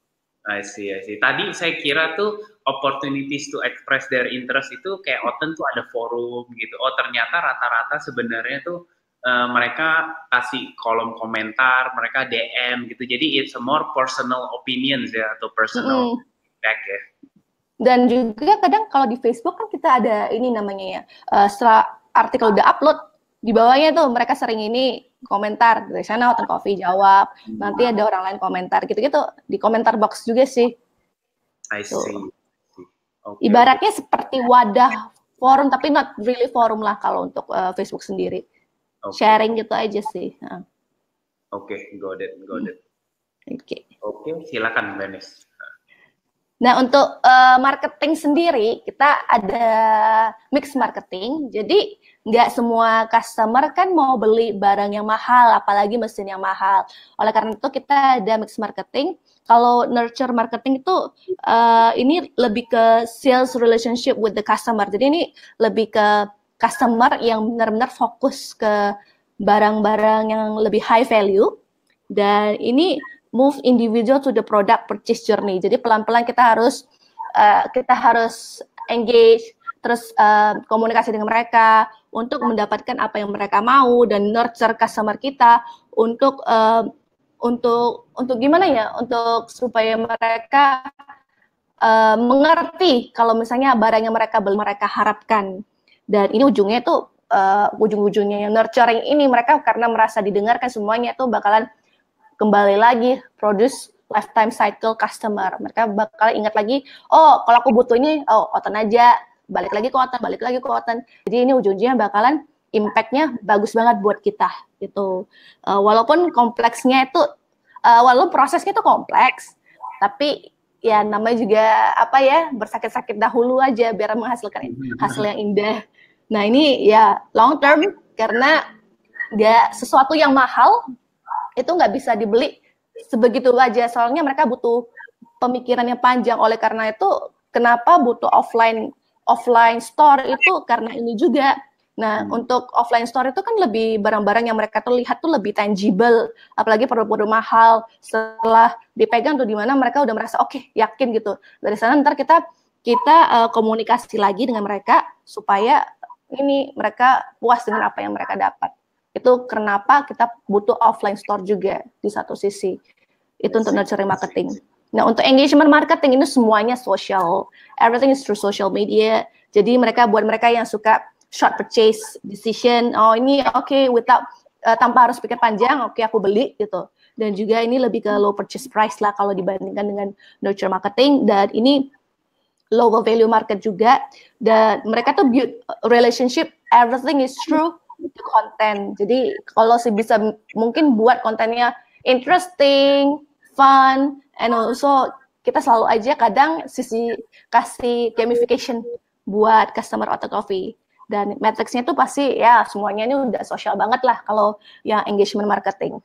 I see, I see. Tadi saya kira tuh opportunities to express their interest itu kayak Oten tuh ada forum gitu. Oh ternyata rata-rata sebenarnya tuh Uh, mereka kasih kolom komentar, mereka D M gitu. Jadi it's a more personal opinions ya atau personal mm. feedback ya. Dan juga kadang kalau di Facebook kan kita ada ini namanya ya, uh, setelah artikel udah upload, di bawahnya tuh mereka sering ini komentar. Dari sana Oten Coffee jawab, hmm. nanti ada orang lain komentar gitu-gitu. Di komentar box juga sih. I see. Tuh. Okay. Ibaratnya seperti wadah forum, tapi not really forum lah kalau untuk uh, Facebook sendiri. Okay. Sharing gitu aja sih. Oke, okay, got it, got it. Oke. Okay. Oke, okay, silakan Benis. Nah, untuk uh, marketing sendiri, kita ada mix marketing. Jadi, nggak semua customer kan mau beli barang yang mahal, apalagi mesin yang mahal. Oleh karena itu, kita ada mix marketing. Kalau nurture marketing itu, uh, ini lebih ke sales relationship with the customer. Jadi, ini lebih ke customer yang benar-benar fokus ke barang-barang yang lebih high value, dan ini move individual to the product purchase journey. Jadi pelan-pelan kita harus uh, kita harus engage, terus uh, komunikasi dengan mereka untuk mendapatkan apa yang mereka mau, dan nurture customer kita untuk uh, untuk untuk gimana ya, untuk supaya mereka uh, mengerti kalau misalnya barang yang mereka beli mereka harapkan. Dan ini ujungnya tuh uh, ujung-ujungnya yang nurturing ini mereka karena merasa didengarkan, semuanya tuh bakalan kembali lagi produce lifetime cycle customer. Mereka bakal ingat lagi, oh kalau aku butuh ini, oh Oten aja, balik lagi ke Oten, balik lagi ke Oten. Jadi ini ujung-ujungnya bakalan impact-nya bagus banget buat kita gitu. Uh, walaupun kompleksnya itu, uh, walaupun prosesnya itu kompleks, tapi ya namanya juga apa ya, bersakit-sakit dahulu aja biar menghasilkan hasil yang indah. Nah ini ya long term, karena dia sesuatu yang mahal itu nggak bisa dibeli sebegitu aja, soalnya mereka butuh pemikiran yang panjang. Oleh karena itu kenapa butuh offline offline store itu karena ini juga. Nah, hmm. untuk offline store itu kan lebih barang-barang yang mereka tuh lihat tuh lebih tangible, apalagi produk-produk mahal. Setelah dipegang tuh di mana mereka udah merasa oke, okay, yakin gitu. Dari sana ntar kita kita uh, komunikasi lagi dengan mereka supaya ini mereka puas dengan apa yang mereka dapat. Itu kenapa kita butuh offline store juga di satu sisi. Itu untuk nurturing marketing. Nah, untuk engagement marketing ini semuanya social. Everything is through social media. Jadi mereka buat mereka yang suka short purchase decision, oh ini oke okay, without uh, tanpa harus pikir panjang, oke okay, aku beli gitu. Dan juga ini lebih ke low purchase price lah kalau dibandingkan dengan nurture marketing, dan ini low value market juga. Dan mereka tuh build relationship, everything is through the content. Jadi kalau sih bisa mungkin buat kontennya interesting, fun, and also kita selalu aja kadang sisi kasih gamification buat customer Oten Coffee. Dan matrixnya tuh pasti ya semuanya ini udah sosial banget lah kalau yang engagement marketing.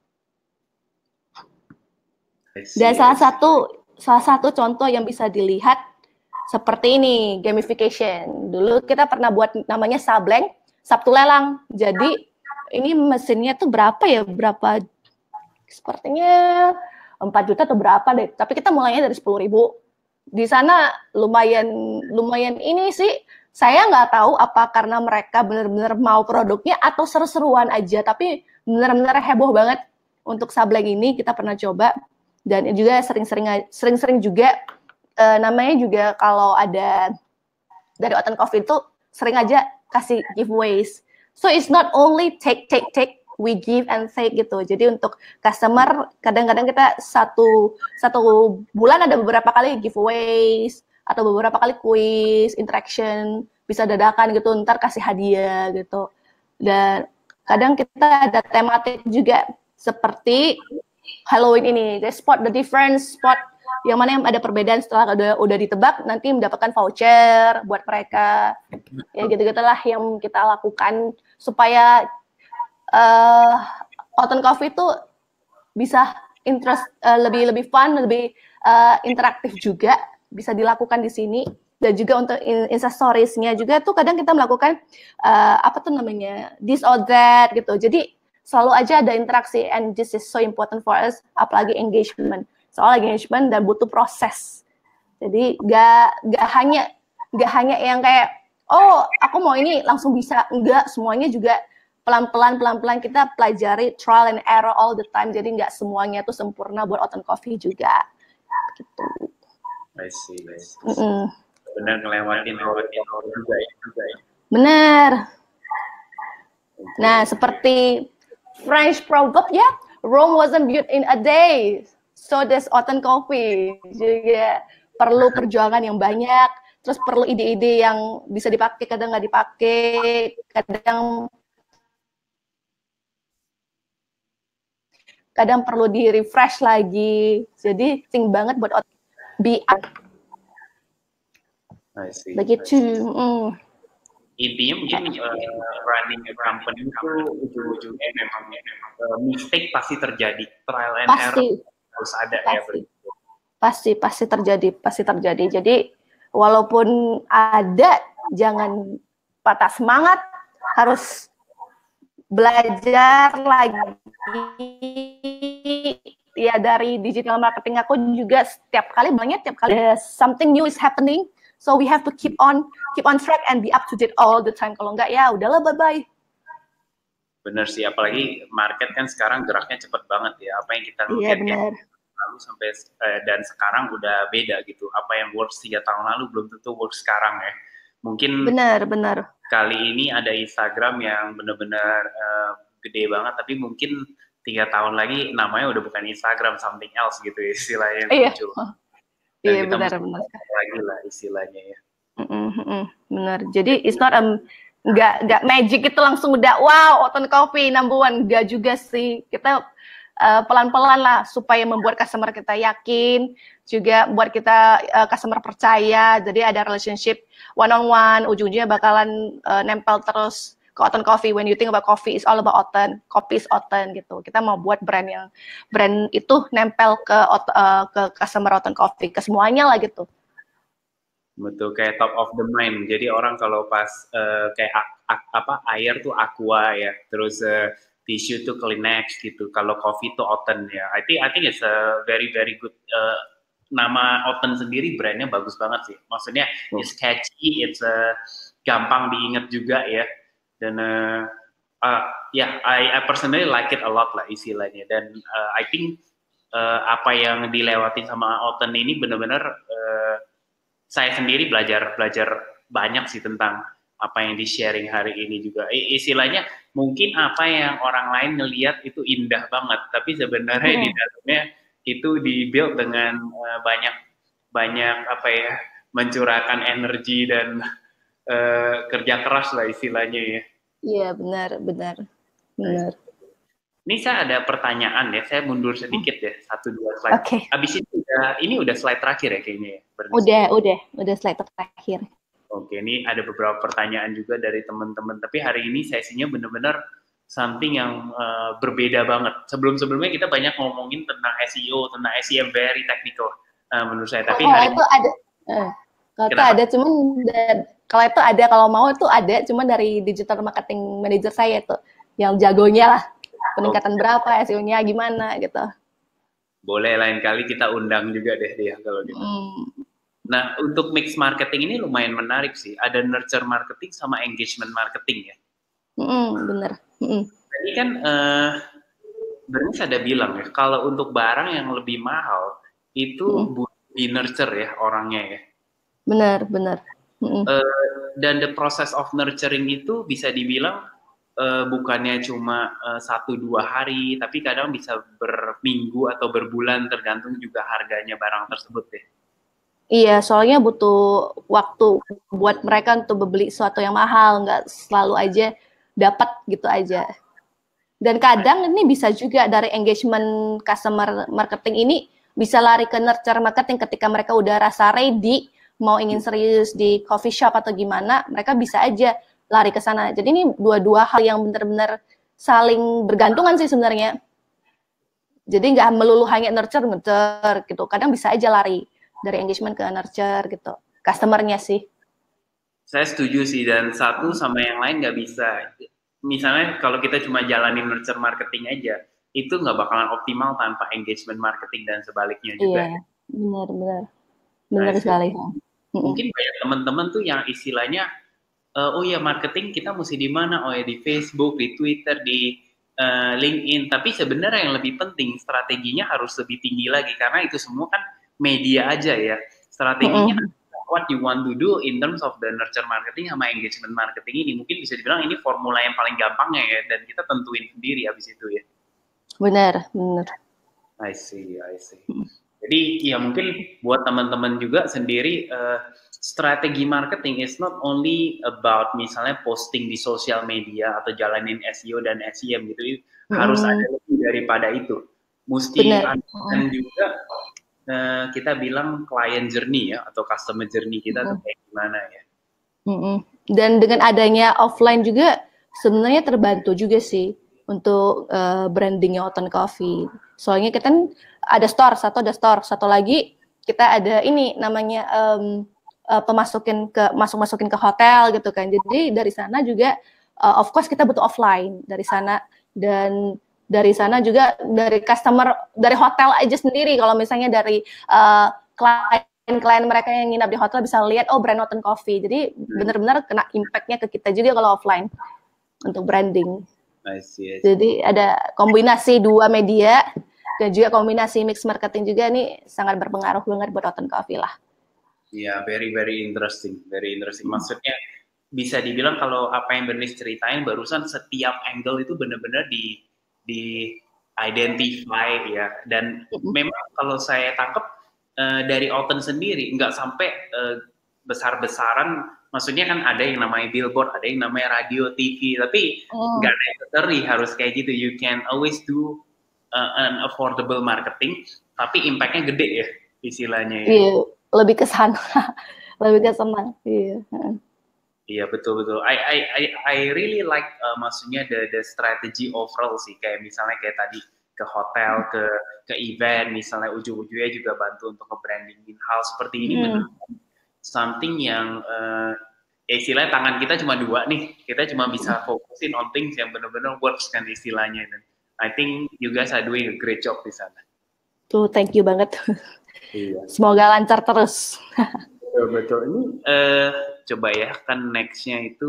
Dan salah satu salah satu contoh yang bisa dilihat seperti ini, gamification. Dulu kita pernah buat namanya Sableng, Sabtu Lelang. Jadi ini mesinnya tuh berapa ya? Berapa? Sepertinya empat juta atau berapa deh. Tapi kita mulainya dari sepuluh ribu. Di sana lumayan lumayan ini sih. Saya nggak tahu apa karena mereka benar-benar mau produknya atau seru-seruan aja, tapi benar-benar heboh banget untuk Sableng ini. Kita pernah coba, dan juga sering-sering sering-sering juga uh, namanya juga kalau ada dari Oten Coffee itu sering aja kasih giveaways. So it's not only take take take, we give and take gitu. Jadi untuk customer kadang-kadang kita satu satu bulan ada beberapa kali giveaways atau beberapa kali quiz, interaction, bisa dadakan gitu, ntar kasih hadiah gitu. Dan kadang kita ada tematik juga, seperti Halloween ini, they spot the difference, spot yang mana yang ada perbedaan setelah udah, udah ditebak, nanti mendapatkan voucher buat mereka. Ya gitu-gitulah yang kita lakukan, supaya uh, Oten Coffee itu bisa interest, uh, lebih lebih fun, lebih uh, interaktif juga, bisa dilakukan di sini. Dan juga untuk Insta Stories-nya juga tuh kadang kita melakukan uh, apa tuh namanya, this or that gitu. Jadi selalu aja ada interaksi, and this is so important for us, apalagi engagement. Soal engagement dan butuh proses. Jadi gak gak hanya gak hanya yang kayak oh aku mau ini langsung bisa, enggak, semuanya juga pelan-pelan pelan-pelan kita pelajari, trial and error all the time. Jadi nggak semuanya tuh sempurna buat Oten Coffee juga. Gitu. I see, I see. Mm -mm. Benar ngelewatin ngelewatin juga ya, juga ya. Benar. Nah, seperti French proverb ya, Rome wasn't built in a day. So there's Oten Coffee. Juga perlu perjuangan yang banyak, terus perlu ide-ide yang bisa dipakai, kadang nggak dipakai, kadang kadang perlu di refresh lagi. Jadi penting banget buat be I see. begitu. I see. Mm. Intinya mungkin uh, running a company itu ujung-ujungnya memang uh, mistake pasti terjadi, trial and pasti. error harus ada pasti. ya. Pasti pasti terjadi, pasti terjadi. Jadi walaupun ada, jangan patah semangat, harus belajar lagi. Ya dari digital marketing aku juga setiap kali banyak tiap kali something new is happening, so we have to keep on keep on track and be up to date all the time. Kalau enggak ya udahlah, bye bye. Bener sih, apalagi market kan sekarang geraknya cepet banget ya. Apa yang kita lihat yeah, lalu sampai eh, dan sekarang udah beda gitu. Apa yang works tiga tahun lalu belum tentu works sekarang ya. Mungkin benar benar. Kali ini ada Instagram yang benar-benar uh, gede banget, tapi mungkin tiga tahun lagi namanya udah bukan Instagram, something else gitu ya, istilahnya yang iya. muncul. Dan iya benar benar. Lagi lah istilahnya ya. Mm -mm, benar. Jadi it's not um, nggak nggak magic itu langsung udah wow Oten Coffee number one, nggak juga sih. Kita uh, pelan-pelan lah supaya membuat customer kita yakin, juga buat kita uh, customer percaya, jadi ada relationship one on one, ujung-ujungnya bakalan uh, nempel terus ke Oten Coffee. When you think about coffee, it's all about Oten, kopi is Oten gitu. Kita mau buat brand yang brand itu nempel ke uh, ke customer Oten Coffee, ke semuanya lah gitu. Betul, kayak top of the mind. Jadi orang kalau pas uh, kayak ak, ak, apa air tuh Aqua ya, terus uh, tisu tuh Kleenex gitu. Kalau coffee tuh Oten ya. I think I think it's a very very good uh, nama Oten sendiri brandnya bagus banget sih. Maksudnya hmm. it's catchy, it's uh, gampang diingat juga ya. Dan uh, uh, ya yeah, I, I personally like it a lot lah istilahnya. Dan uh, I think uh, apa yang dilewati sama Oten ini benar-benar uh, saya sendiri belajar belajar banyak sih tentang apa yang di sharing hari ini juga. I, istilahnya mungkin apa yang orang lain ngelihat itu indah banget, tapi sebenarnya hmm. di dalamnya itu dibuild dengan uh, banyak banyak apa ya, mencurahkan energi dan uh, kerja keras lah istilahnya ya. Iya benar benar benar. Ini saya ada pertanyaan ya, saya mundur sedikit ya, satu dua slide. Okay. Abis ini udah, ini udah slide terakhir ya kayaknya ya? Udah, udah, udah slide terakhir. Oke, ini ada beberapa pertanyaan juga dari teman-teman, tapi hari ini sesinya benar-benar something yang uh, berbeda banget. Sebelum-sebelumnya kita banyak ngomongin tentang S E O, tentang S E M very technical uh, menurut saya. Tapi oh, hari itu ada, eh, kalau itu ada, cuman kalau itu ada, kalau mau itu ada, cuman dari digital marketing manager saya tuh, yang jagonya lah. Peningkatan oh. berapa, S E O-nya gimana gitu. Boleh lain kali kita undang juga deh dia kalau gitu. Mm. Nah, untuk mix marketing ini lumayan menarik sih. Ada nurture marketing sama engagement marketing ya. Mm, bener. Mm. Jadi kan uh, Bernice ada bilang ya, kalau untuk barang yang lebih mahal itu mm. di nurture ya orangnya ya. Benar, benar. Mm. Uh, dan the process of nurturing itu bisa dibilang Uh, bukannya cuma uh, satu dua hari, tapi kadang bisa berminggu atau berbulan tergantung juga harganya barang tersebut deh. Iya, soalnya butuh waktu buat mereka untuk beli sesuatu yang mahal, nggak selalu aja dapat gitu aja. Dan kadang ini bisa juga dari engagement customer marketing ini bisa lari ke nurture marketing ketika mereka udah rasa ready, mau ingin serius di coffee shop atau gimana, mereka bisa aja lari ke sana. Jadi ini dua-dua hal yang benar-benar saling bergantungan sih sebenarnya. Jadi nggak melulu hanya nurture, nurture gitu. Kadang bisa aja lari dari engagement ke nurture gitu. Customernya sih. Saya setuju sih, dan satu sama yang lain nggak bisa. Misalnya kalau kita cuma jalanin nurture marketing aja, itu nggak bakalan optimal tanpa engagement marketing dan sebaliknya juga. Iya, benar-benar. Benar sekali. Mungkin banyak teman-teman tuh yang istilahnya Uh, oh ya marketing kita mesti di mana? Oh ya di Facebook, di Twitter, di uh, LinkedIn. Tapi sebenarnya yang lebih penting strateginya harus lebih tinggi lagi karena itu semua kan media aja ya. Strateginya mm-hmm. what you want to do in terms of the nurture marketing sama engagement marketing ini mungkin bisa dibilang ini formula yang paling gampangnya ya dan kita tentuin sendiri habis itu ya. Benar, benar. I see, I see. Mm-hmm. Jadi ya mungkin buat teman-teman juga sendiri uh, strategi marketing is not only about misalnya posting di sosial media atau jalanin S E O dan S E M gitu, mm-hmm. harus ada lebih daripada itu. Mesti ada mm-hmm. juga uh, kita bilang client journey ya atau customer journey kita mm-hmm. tuh kayak gimana ya. Mm-hmm. Dan dengan adanya offline juga sebenarnya terbantu juga sih untuk uh, brandingnya Oten Coffee. Soalnya kita kan ada store, satu ada store, satu lagi kita ada ini namanya um, uh, pemasukin ke masuk-masukin ke hotel gitu kan. Jadi dari sana juga uh, of course kita butuh offline dari sana, dan dari sana juga dari customer dari hotel aja sendiri kalau misalnya dari uh, klien-klien mereka yang nginap di hotel bisa lihat oh brand Oten Coffee. Jadi benar-benar kena impact-nya ke kita juga kalau offline untuk branding. I see, I see. Jadi ada kombinasi dua media dan juga kombinasi mix marketing juga nih sangat berpengaruh banget buat Oten Coffee lah. Iya, yeah, very very interesting, very interesting. Maksudnya bisa dibilang kalau apa yang Bernice ceritain barusan setiap angle itu benar-benar di di identify ya. Dan mm-hmm. memang kalau saya tangkap uh, dari Oten sendiri nggak sampai uh, besar-besaran. Maksudnya kan ada yang namanya billboard, ada yang namanya radio, T V, tapi nggak oh. necessary harus kayak gitu. You can always do uh, an affordable marketing, tapi impact-nya gede ya. istilahnya ya. Iya, lebih ke sana, lebih ke senang. Iya. Iya betul betul. I I I, I really like uh, maksudnya the the strategy overall sih, kayak misalnya kayak tadi ke hotel, ke ke event, misalnya ujung-ujungnya juga bantu untuk nge-brandingin hal seperti ini, Hmm. menurut something yang uh, ya istilahnya tangan kita cuma dua nih, kita cuma bisa fokusin on things yang benar-benar works kan istilahnya. Dan I think you guys are doing a great job di sana. Tuh, thank you banget. Iya. Semoga lancar terus. Betul betul. Ini uh, coba ya, kan nextnya itu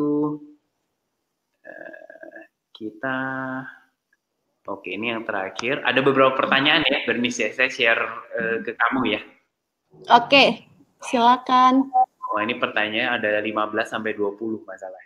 uh, kita oke, ini yang terakhir. Ada beberapa pertanyaan ya, Bernice ya. Saya share uh, ke kamu ya. Oke, silakan. Wah, ini pertanyaan ada lima belas sampai dua puluh masalah.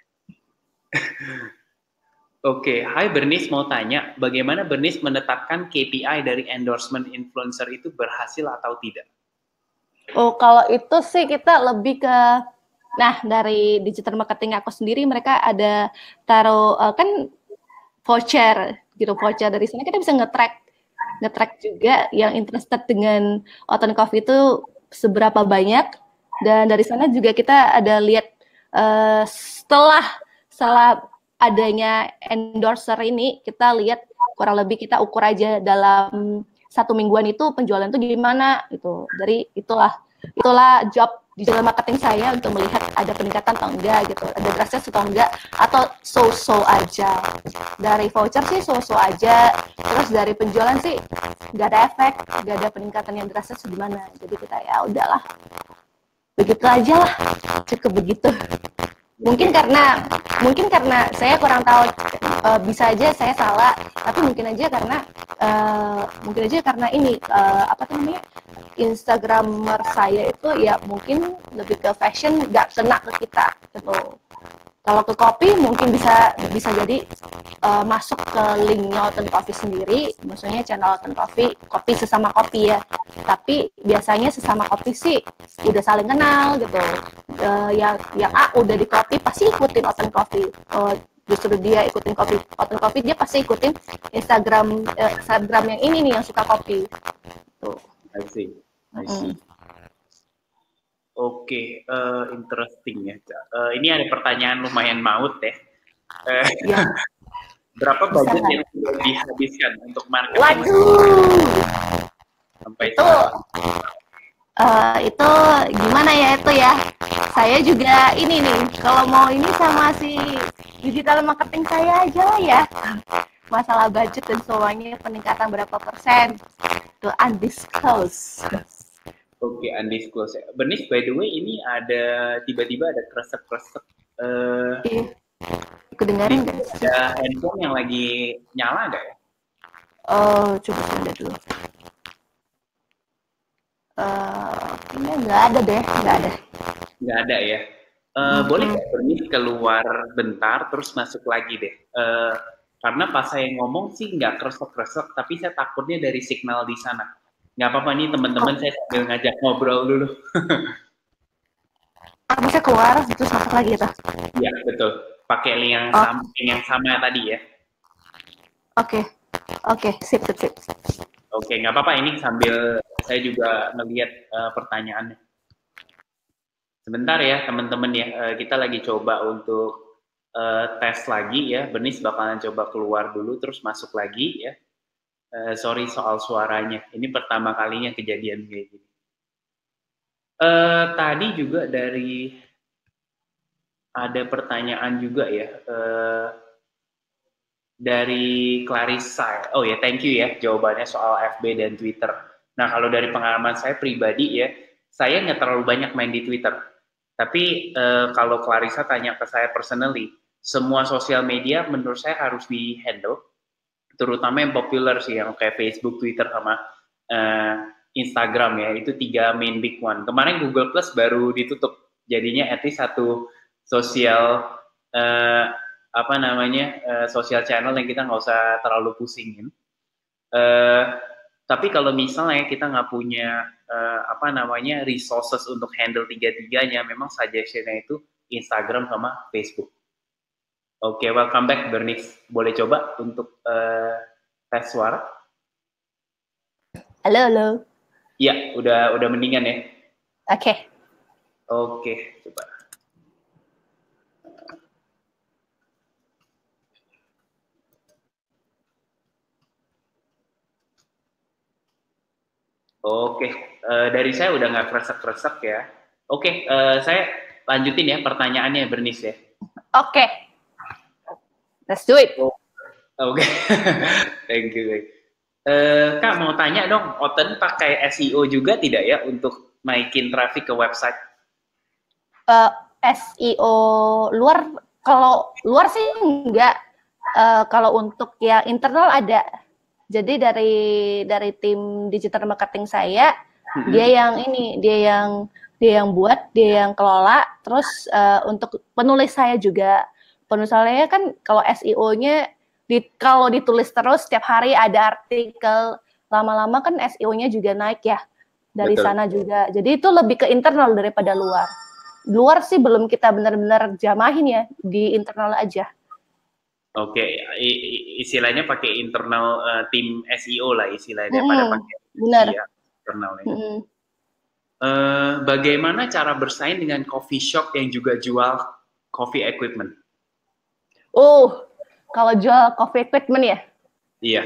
Oke, hai Bernice, mau tanya, bagaimana Bernice menetapkan K P I dari endorsement influencer itu berhasil atau tidak? Oh, kalau itu sih kita lebih ke, nah dari digital marketing aku sendiri mereka ada taruh uh, kan voucher gitu, voucher dari sana kita bisa nge-track nge-track juga yang interested dengan Oten Coffee itu seberapa banyak, dan dari sana juga kita ada lihat uh, setelah setelah adanya endorser ini kita lihat kurang lebih kita ukur aja dalam satu mingguan itu penjualan itu gimana gitu. Dari itulah itulah job digital marketing saya untuk melihat ada peningkatan atau enggak gitu, ada drastis atau enggak, atau so-so aja. Dari voucher sih so-so aja, terus dari penjualan sih nggak ada efek, nggak ada peningkatan yang drastis gimana. Jadi kita ya udahlah, begitu aja lah, cukup begitu. Mungkin karena mungkin karena saya kurang tahu, uh, bisa aja saya salah, tapi mungkin aja karena uh, mungkin aja karena ini uh, apa namanya Instagramer saya itu ya mungkin lebih ke fashion, nggak kena ke kita gitu. Kalau ke kopi mungkin bisa bisa jadi uh, masuk ke linknya Oten Coffee sendiri, maksudnya channel Oten Coffee, kopi sesama kopi ya. Tapi biasanya sesama kopi sih udah saling kenal gitu. Uh, yang yang A udah di kopi pasti ikutin Oten Coffee. Uh, justru dia ikutin kopi Oten Coffee, dia pasti ikutin Instagram uh, Instagram yang ini nih yang suka kopi. Tuh. I see, I see. Mm. Oke, okay, uh, interesting ya. Uh, ini ada pertanyaan lumayan maut ya. Uh, ya. Berapa budget yang sudah dihabiskan untuk marketing? Waduh, sampai itu, uh, itu gimana ya itu ya? Saya juga ini nih, kalau mau ini sama si digital marketing saya aja lah ya. Masalah budget dan semuanya peningkatan berapa persen? Itu undisclosed. Oke, okay, undisclosed. Bernice, by the way, ini ada tiba-tiba ada kresek-kresek. Uh, iya. Kedengaran nggak? Ada handphone yang lagi nyala nggak ya? Oh, coba saya lihat dulu. Uh, ini nggak ada deh, nggak ada. Nggak ada ya. Uh, hmm. Boleh nggak Bernice keluar bentar, terus masuk lagi deh. Uh, karena pas saya ngomong sih nggak kresek-kresek, tapi saya takutnya dari signal di sana. Nggak apa-apa nih teman-teman, oh. Saya sambil ngajak ngobrol dulu. Ah, bisa keluar, terus masuk lagi gitu? Iya, betul. Pakai link yang, oh. sama, link yang sama tadi ya. Oke, okay. oke, okay. sip, sip, sip. Oke, okay, nggak apa-apa, ini sambil saya juga melihat uh, pertanyaannya. Sebentar ya teman-teman ya, uh, kita lagi coba untuk uh, tes lagi ya. Bernice bakalan coba keluar dulu, terus masuk lagi ya. Uh, sorry soal suaranya, ini pertama kalinya kejadian kayak gini. Uh, tadi juga dari ada pertanyaan juga ya uh, dari Clarissa. Oh ya, thank you ya jawabannya soal F B dan Twitter. Nah kalau dari pengalaman saya pribadi ya, saya nggak terlalu banyak main di Twitter. Tapi uh, kalau Clarissa tanya ke saya personally, semua sosial media menurut saya harus di handle, terutama yang populer sih, yang kayak Facebook, Twitter, sama uh, Instagram ya, itu tiga main big one. Kemarin Google Plus baru ditutup, jadinya at least satu sosial uh, apa namanya uh, sosial channel yang kita nggak usah terlalu pusingin. Uh, tapi kalau misalnya kita nggak punya uh, apa namanya resources untuk handle tiga-tiganya, memang suggestion-nya itu Instagram sama Facebook. Oke, okay, welcome back Bernice. Boleh coba untuk uh, tes suara? Halo, halo. Iya, udah udah mendingan ya. Oke. Okay. Oke, coba. Oke, uh, dari saya udah nggak kresek-kresek ya. Oke, uh, saya lanjutin ya pertanyaannya, Bernice ya. Oke, okay. Let's do it. Oh, Oke, okay. Thank you. Uh, Kak mau tanya dong, Oten pakai S E O juga tidak ya untuk naikin traffic ke website? Uh, S E O luar, kalau luar sih enggak. Uh, kalau untuk yang internal ada. Jadi dari dari tim digital marketing saya, mm-hmm. dia yang ini, dia yang dia yang buat, dia yang kelola. Terus uh, untuk penulis saya juga, penulis saya kan kalau S E O-nya di, kalau ditulis terus setiap hari ada artikel, lama-lama kan S E O-nya juga naik ya dari Betul. Sana juga. Jadi itu lebih ke internal daripada luar. Luar sih belum kita benar-benar jamahin ya, di internal aja. Oke, okay. istilahnya pakai internal uh, tim S E O lah istilahnya, mm-hmm. pada pakai benar ya, internalnya. Mm-hmm. Uh, bagaimana cara bersaing dengan coffee shop yang juga jual coffee equipment? Oh, kalau jual coffee equipment ya? Iya.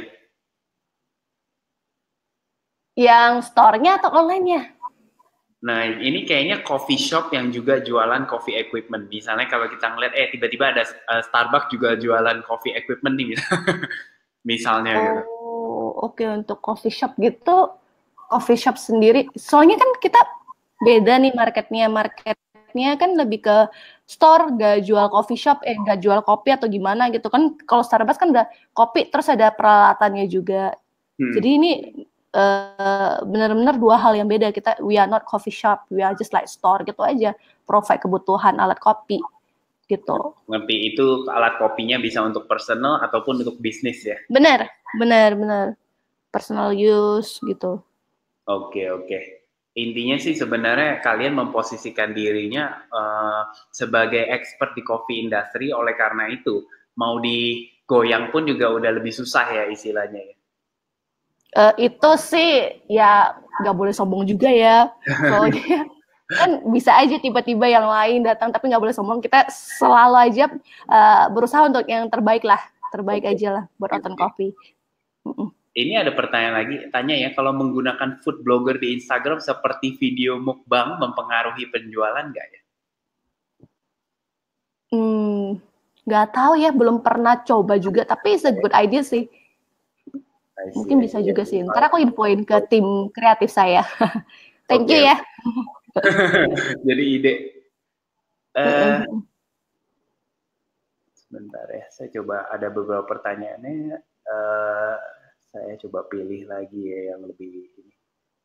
Yang store-nya atau online-nya? Nah, ini kayaknya coffee shop yang juga jualan coffee equipment. Misalnya kalau kita ngeliat, eh tiba-tiba ada uh, Starbucks juga jualan coffee equipment nih, misalnya. Oh, gitu. oke okay. Untuk coffee shop gitu, coffee shop sendiri. Soalnya kan kita beda nih marketnya. Marketnya kan lebih ke store, gak jual coffee shop, eh gak jual kopi atau gimana gitu kan. Kalau Starbucks kan udah kopi, terus ada peralatannya juga. Hmm. Jadi ini Uh, benar-benar dua hal yang beda. Kita we are not coffee shop, we are just like store gitu aja, provide kebutuhan alat kopi gitu. Ngerti, itu alat kopinya bisa untuk personal ataupun untuk bisnis ya? Benar, benar, benar. Personal use gitu. Oke, okay, oke. Okay. Intinya sih sebenarnya kalian memposisikan dirinya uh, sebagai expert di coffee industry, oleh karena itu mau digoyang pun juga udah lebih susah ya istilahnya ya. Uh, itu sih ya nggak boleh sombong juga ya, soalnya kan bisa aja tiba-tiba yang lain datang, tapi nggak boleh sombong. Kita selalu aja uh, berusaha untuk yang terbaik lah, terbaik okay. aja lah buat Oten Coffee. Uh-uh. Ini ada pertanyaan lagi, tanya ya, kalau menggunakan food blogger di Instagram seperti video mukbang mempengaruhi penjualan nggak ya? Hmm, nggak tahu ya, belum pernah coba juga, tapi it's a good idea sih. Mungkin bisa juga sih. Ntar aku infoin ke tim kreatif saya. Thank okay. you ya. Jadi ide. Uh, sebentar ya, saya coba ada beberapa pertanyaannya. Uh, saya coba pilih lagi ya yang lebih ini.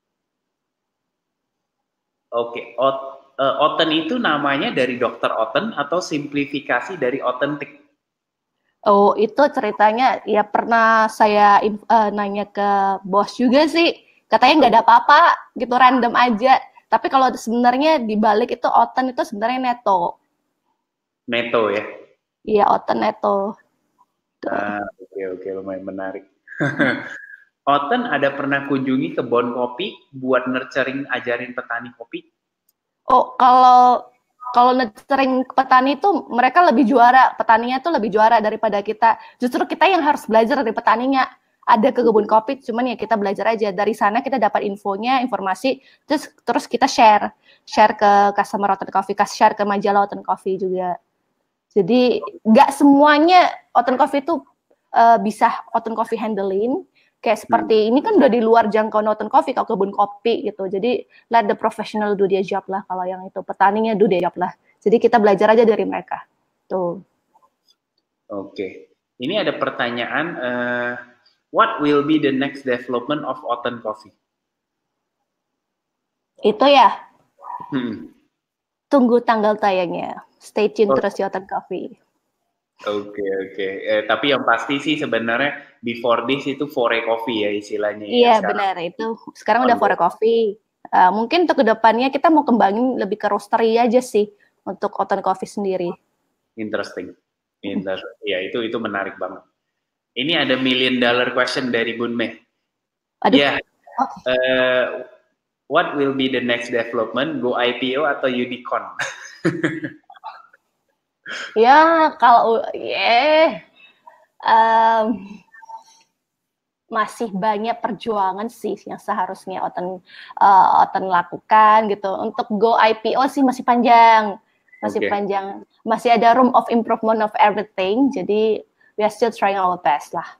Oke, okay. Ot, uh, Oten itu namanya dari dokter Oten atau simplifikasi dari otentik? Oh, itu ceritanya ya pernah saya uh, nanya ke bos juga sih. Katanya nggak ada apa-apa, gitu random aja. Tapi kalau sebenarnya dibalik itu Oten itu sebenarnya Neto. Neto ya? Iya, Oten Neto. Ah, oke okay, oke okay. Lumayan menarik. Oten ada pernah kunjungi kebun kopi buat nurturing ajarin petani kopi? Oh, kalau kalau nurturing petani itu mereka lebih juara, petaninya tuh lebih juara daripada kita. Justru kita yang harus belajar dari petaninya. Ada ke kebun kopi, cuman ya kita belajar aja. Dari sana kita dapat infonya, informasi, terus terus kita share. Share ke customer Oten Coffee, share ke majalah Oten Coffee juga. Jadi nggak semuanya Oten Coffee itu uh, bisa Oten Coffee handlein. Kayak seperti hmm. ini kan udah di luar jangkauan Oten Coffee, kalau kebun kopi gitu. Jadi let the professional do their job lah, kalau yang itu petaninya do their job lah. Jadi kita belajar aja dari mereka. Tuh. Oke. Ini ada pertanyaan, uh, what will be the next development of Oten Coffee? Itu ya. Hmm. Tunggu tanggal tayangnya. Stay tune oh. terus di Oten Coffee. Oke okay, oke. Okay. Eh, tapi yang pasti sih sebenarnya before this itu Fore Coffee ya istilahnya. Iya ya, benar itu. Sekarang udah Fore Coffee. Uh, mungkin untuk kedepannya kita mau kembangin lebih ke roastery aja sih untuk Oten Coffee sendiri. Interesting. Interesting. Ya itu itu menarik banget. Ini ada million dollar question dari Bun Meh. Aduh. Ya. Uh, what will be the next development? Go I P O atau unicorn? Ya, kalau yeah, um, masih banyak perjuangan sih yang seharusnya Oten uh, Oten lakukan gitu. Untuk go I P O sih masih panjang, masih okay. panjang, masih ada room of improvement of everything. Jadi we are still trying our best lah.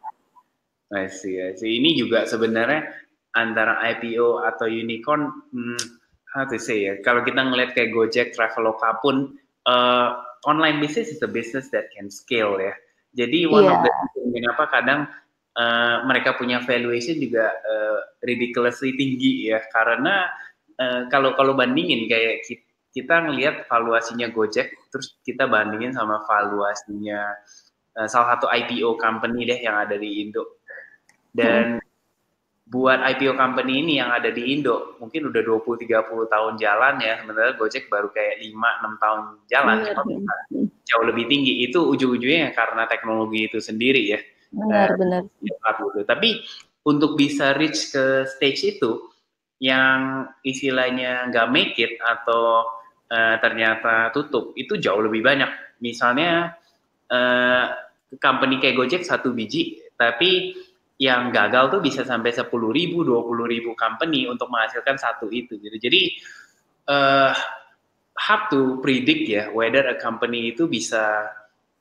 I see, I see. Ini juga sebenarnya antara I P O atau unicorn, hmm, how to say ya? Kalau kita ngeliat kayak Gojek, Traveloka pun uh, online business is a business that can scale ya. Jadi one yeah. of the kenapa kadang Uh, mereka punya valuation juga uh, ridiculously tinggi ya, karena uh, kalau kalau bandingin kayak kita, kita ngelihat valuasinya Gojek, terus kita bandingin sama valuasinya uh, salah satu I P O company deh yang ada di Indo, dan hmm. buat I P O company ini yang ada di Indo mungkin udah dua puluh sampai tiga puluh tahun jalan ya, sementara Gojek baru kayak lima enam tahun jalan, hmm. jauh lebih tinggi. Itu ujung-ujungnya karena teknologi itu sendiri ya. Benar, uh, benar. Tapi untuk bisa reach ke stage itu, yang istilahnya nggak make it atau uh, ternyata tutup, itu jauh lebih banyak. Misalnya uh, company kayak Gojek satu biji, tapi yang gagal tuh bisa sampai sepuluh ribu, dua puluh ribu company untuk menghasilkan satu itu. Gitu. Jadi uh, hard to predict ya whether a company itu bisa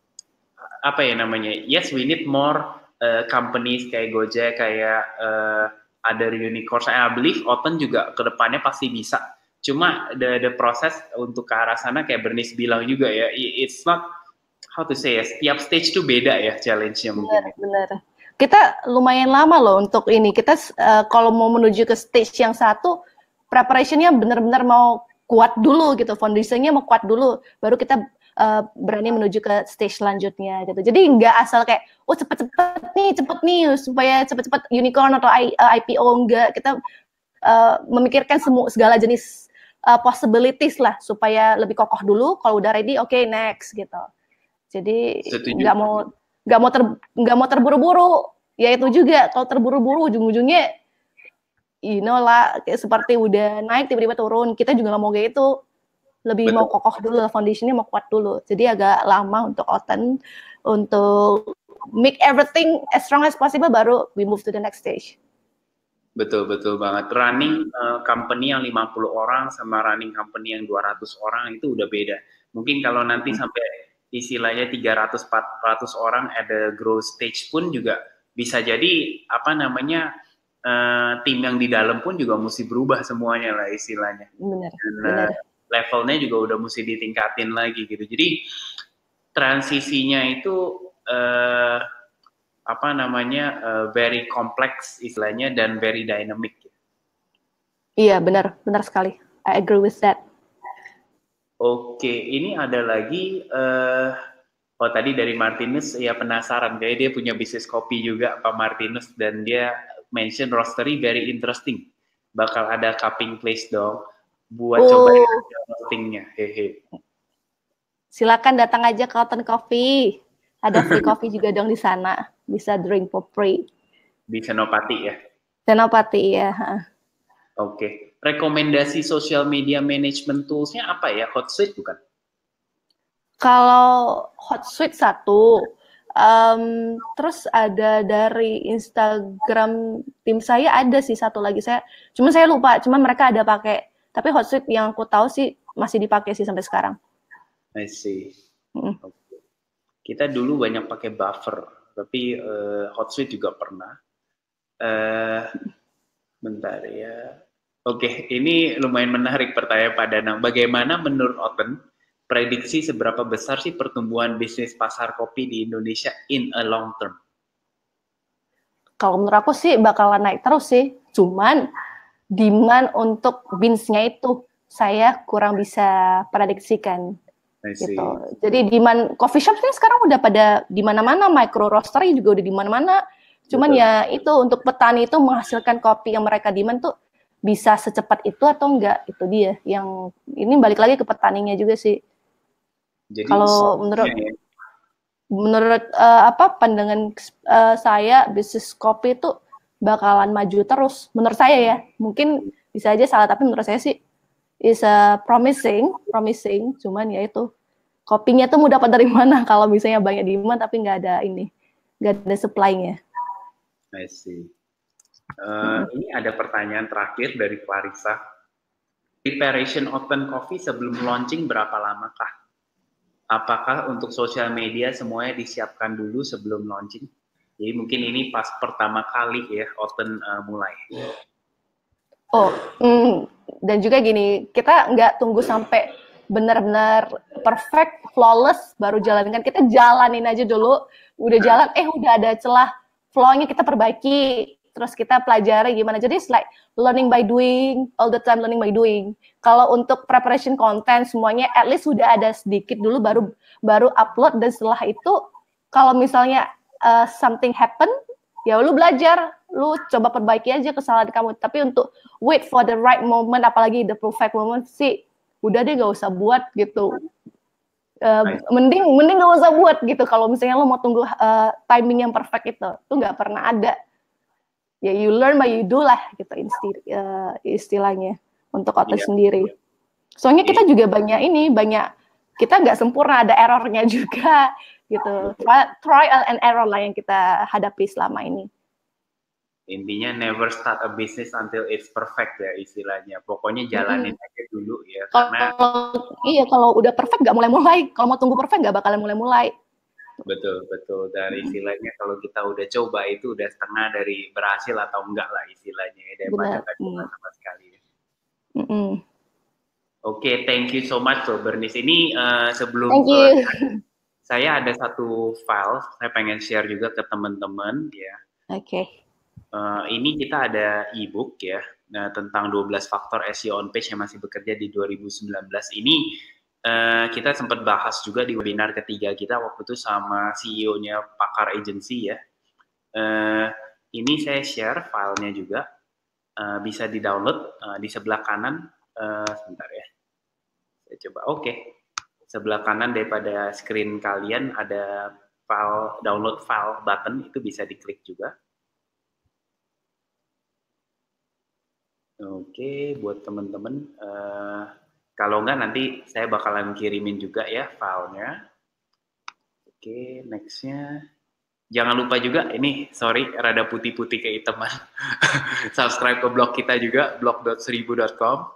apa ya namanya, yes we need more uh, companies kayak Gojek, kayak uh, other unicorns. I believe Oten juga kedepannya pasti bisa. Cuma the the proses untuk ke arah sana kayak Bernice bilang juga ya, it's not how to say ya, setiap stage tuh beda ya challenge-nya mungkin. Benar, benar. Kita lumayan lama loh untuk ini. Kita uh, kalau mau menuju ke stage yang satu, preparation-nya benar-benar mau kuat dulu gitu, foundation-nya mau kuat dulu, baru kita uh, berani menuju ke stage selanjutnya gitu. Jadi nggak asal kayak, oh cepet-cepet nih, cepet nih, supaya cepet-cepet unicorn atau I, uh, I P O, enggak. Kita uh, memikirkan semua segala jenis uh, possibilities lah, supaya lebih kokoh dulu, kalau udah ready, oke okay, next gitu. Jadi nggak mau nggak mau ter nggak mau terburu-buru, ya itu juga kalau terburu-buru ujung-ujungnya you know lah, kayak seperti udah naik tiba-tiba turun. Kita juga nggak mau kayak itu, lebih Betul. Mau kokoh dulu, foundationnya mau kuat dulu. Jadi agak lama untuk Oten untuk make everything as strong as possible, baru we move to the next stage. Betul, betul banget. Running uh, company yang lima puluh orang sama running company yang dua ratus orang itu udah beda. Mungkin kalau nanti hmm. sampai istilahnya tiga ratus empat ratus orang ada growth stage pun juga bisa jadi apa namanya uh, tim yang di dalam pun juga mesti berubah semuanya lah istilahnya. Benar, Dan benar. Uh, levelnya juga udah mesti ditingkatin lagi gitu. Jadi transisinya itu uh, apa namanya uh, very complex istilahnya dan very dynamic. Iya, benar, benar sekali. I agree with that. Oke, ini ada lagi, uh, oh tadi dari Martinus, ya penasaran, kayak dia punya bisnis kopi juga, Pak Martinus, dan dia mention roastery very interesting. Bakal ada cupping place dong, buat oh. cobain roastingnya, hehe. Silakan datang aja ke Oten Coffee, ada free coffee juga dong di sana, bisa drink for free. Di Senopati ya? Senopati ya. Oke. Rekomendasi social media management tools-nya apa ya? Hotsuite bukan? Kalau Hotsuite satu, um, terus ada dari Instagram tim saya ada sih satu lagi, saya, cuman saya lupa, cuman mereka ada pakai. Tapi Hotsuite yang aku tahu sih masih dipakai sih sampai sekarang. I see. Hmm. Okay. Kita dulu banyak pakai Buffer, tapi uh, Hotsuite juga pernah. Uh, bentar ya. Oke, ini lumayan menarik pertanyaan Pak Danang. Bagaimana menurut Oten prediksi seberapa besar sih pertumbuhan bisnis pasar kopi di Indonesia in a long term? Kalau menurut aku sih bakalan naik terus sih. Cuman demand untuk beans-nya itu saya kurang bisa prediksikan. Gitu. Jadi demand coffee shop sih sekarang udah pada di mana-mana, micro roastery juga udah di mana-mana. Cuman Betul. Ya itu untuk petani itu menghasilkan kopi yang mereka demand tuh bisa secepat itu atau enggak, itu dia yang ini balik lagi ke petaninya juga sih. Jadi kalau menurut ya. menurut uh, apa pandangan uh, saya bisnis kopi itu bakalan maju terus menurut saya ya, mungkin bisa aja salah, tapi menurut saya sih is a promising, promising. Cuman ya itu kopinya tuh mau dapat dari mana kalau misalnya banyak demand tapi nggak ada ini, nggak ada supply-nya. I see. Uh, hmm. Ini ada pertanyaan terakhir dari Clarissa. Preparation open coffee sebelum launching berapa lamakah? Apakah untuk sosial media semuanya disiapkan dulu sebelum launching? Jadi mungkin ini pas pertama kali ya open uh, mulai. Oh, mm, dan juga gini, kita nggak tunggu sampai benar-benar perfect, flawless, baru jalankan. Kita jalanin aja dulu, udah jalan, eh udah ada celah, flow-nya kita perbaiki, terus kita pelajari gimana. Jadi it's like learning by doing, all the time learning by doing. Kalau untuk preparation content semuanya, at least sudah ada sedikit dulu, baru baru upload, dan setelah itu, kalau misalnya uh, something happen, ya lu belajar, lu coba perbaiki aja kesalahan kamu. Tapi untuk wait for the right moment, apalagi the perfect moment sih, udah deh gak usah buat gitu. Uh, mending mending gak usah buat gitu. Kalau misalnya lo mau tunggu uh, timing yang perfect itu, tuh nggak pernah ada. Ya you learn by you do lah gitu isti uh, istilahnya untuk otak yeah. sendiri. Soalnya yeah. kita juga banyak ini, banyak kita nggak sempurna, ada errornya juga gitu. Try, trial and error lah yang kita hadapi selama ini. Intinya never start a business until it's perfect ya istilahnya. Pokoknya jalanin hmm. aja dulu ya. Karena kalau, iya kalau udah perfect nggak mulai-mulai. Kalau mau tunggu perfect nggak bakalan mulai-mulai. Betul betul. Dari istilahnya kalau kita udah coba itu udah setengah dari berhasil atau enggak lah istilahnya daripada nggak coba hmm. sama sekali. Hmm. Oke, okay, thank you so much loh Bernice. Ini uh, sebelum thank you. Saya ada satu file saya pengen share juga ke teman-teman ya. Oke. Okay. Uh, ini kita ada e-book ya, nah, tentang dua belas faktor S E O on page yang masih bekerja di dua ribu sembilan belas. Ini uh, kita sempat bahas juga di webinar ketiga kita waktu itu sama C E O-nya Pakar Agency ya. Uh, ini saya share filenya juga, uh, bisa di-download uh, di sebelah kanan, uh, sebentar ya. Saya coba, oke. Okay. Sebelah kanan daripada screen kalian ada file, download file button, itu bisa diklik juga. Oke, buat teman-teman, uh, kalau enggak nanti saya bakalan kirimin juga ya filenya. Oke, next-nya. Jangan lupa juga, ini sorry, rada putih-putih kayak teman. Subscribe ke blog kita juga, blog dot seribu dot com.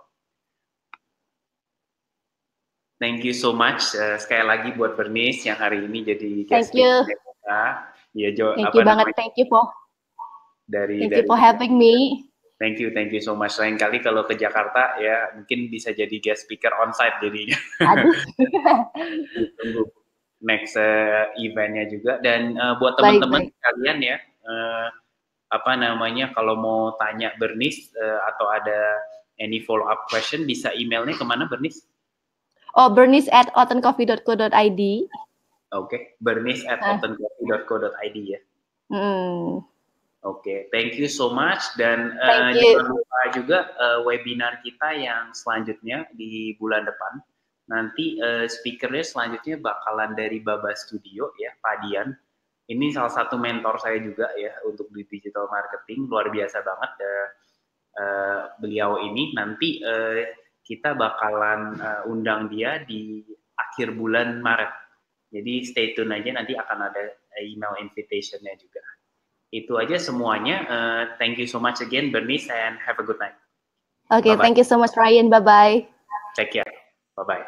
Thank you so much. Uh, sekali lagi buat Bernice yang hari ini jadi guest speaker kita. Ya, Jo, thank apa you banget, thank you po. Dari, thank dari, you for having me. Thank you, thank you so much. Lain kali kalau ke Jakarta ya mungkin bisa jadi guest speaker on-site jadinya. Aduh. Tunggu next uh, eventnya juga. Dan uh, buat teman-teman kalian ya, uh, apa namanya, kalau mau tanya Bernice uh, atau ada any follow-up question, bisa emailnya kemana Bernice? Oh, Bernice at otten coffee dot co dot i d. Oke, okay. Bernice at otten coffee dot co dot i d ya. Hmm. Oke, okay, thank you so much, dan uh, jangan lupa juga uh, webinar kita yang selanjutnya di bulan depan. Nanti uh, speakernya selanjutnya bakalan dari Baba Studio ya, Pak Dian. Ini salah satu mentor saya juga ya untuk di digital marketing, luar biasa banget uh, uh, beliau ini. Nanti uh, kita bakalan uh, undang dia di akhir bulan Maret. Jadi stay tune aja, nanti akan ada email invitation-nya juga. Itu aja semuanya. Uh, thank you so much again, Bernice, and have a good night. Okay, bye-bye. Thank you so much, Ryan. Bye-bye. Take care. Bye-bye.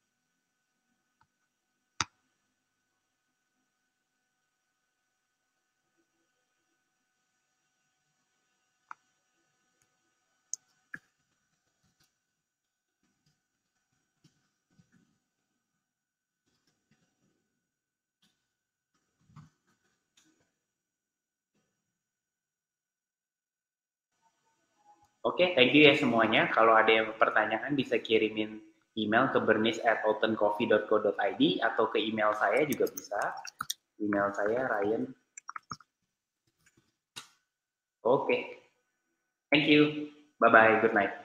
Oke, okay, thank you ya semuanya. Kalau ada yang pertanyaan bisa kirimin email ke bernice at otten coffee dot co dot i d atau ke email saya juga bisa. Email saya Ryan. Oke, okay. Thank you. Bye-bye. Good night.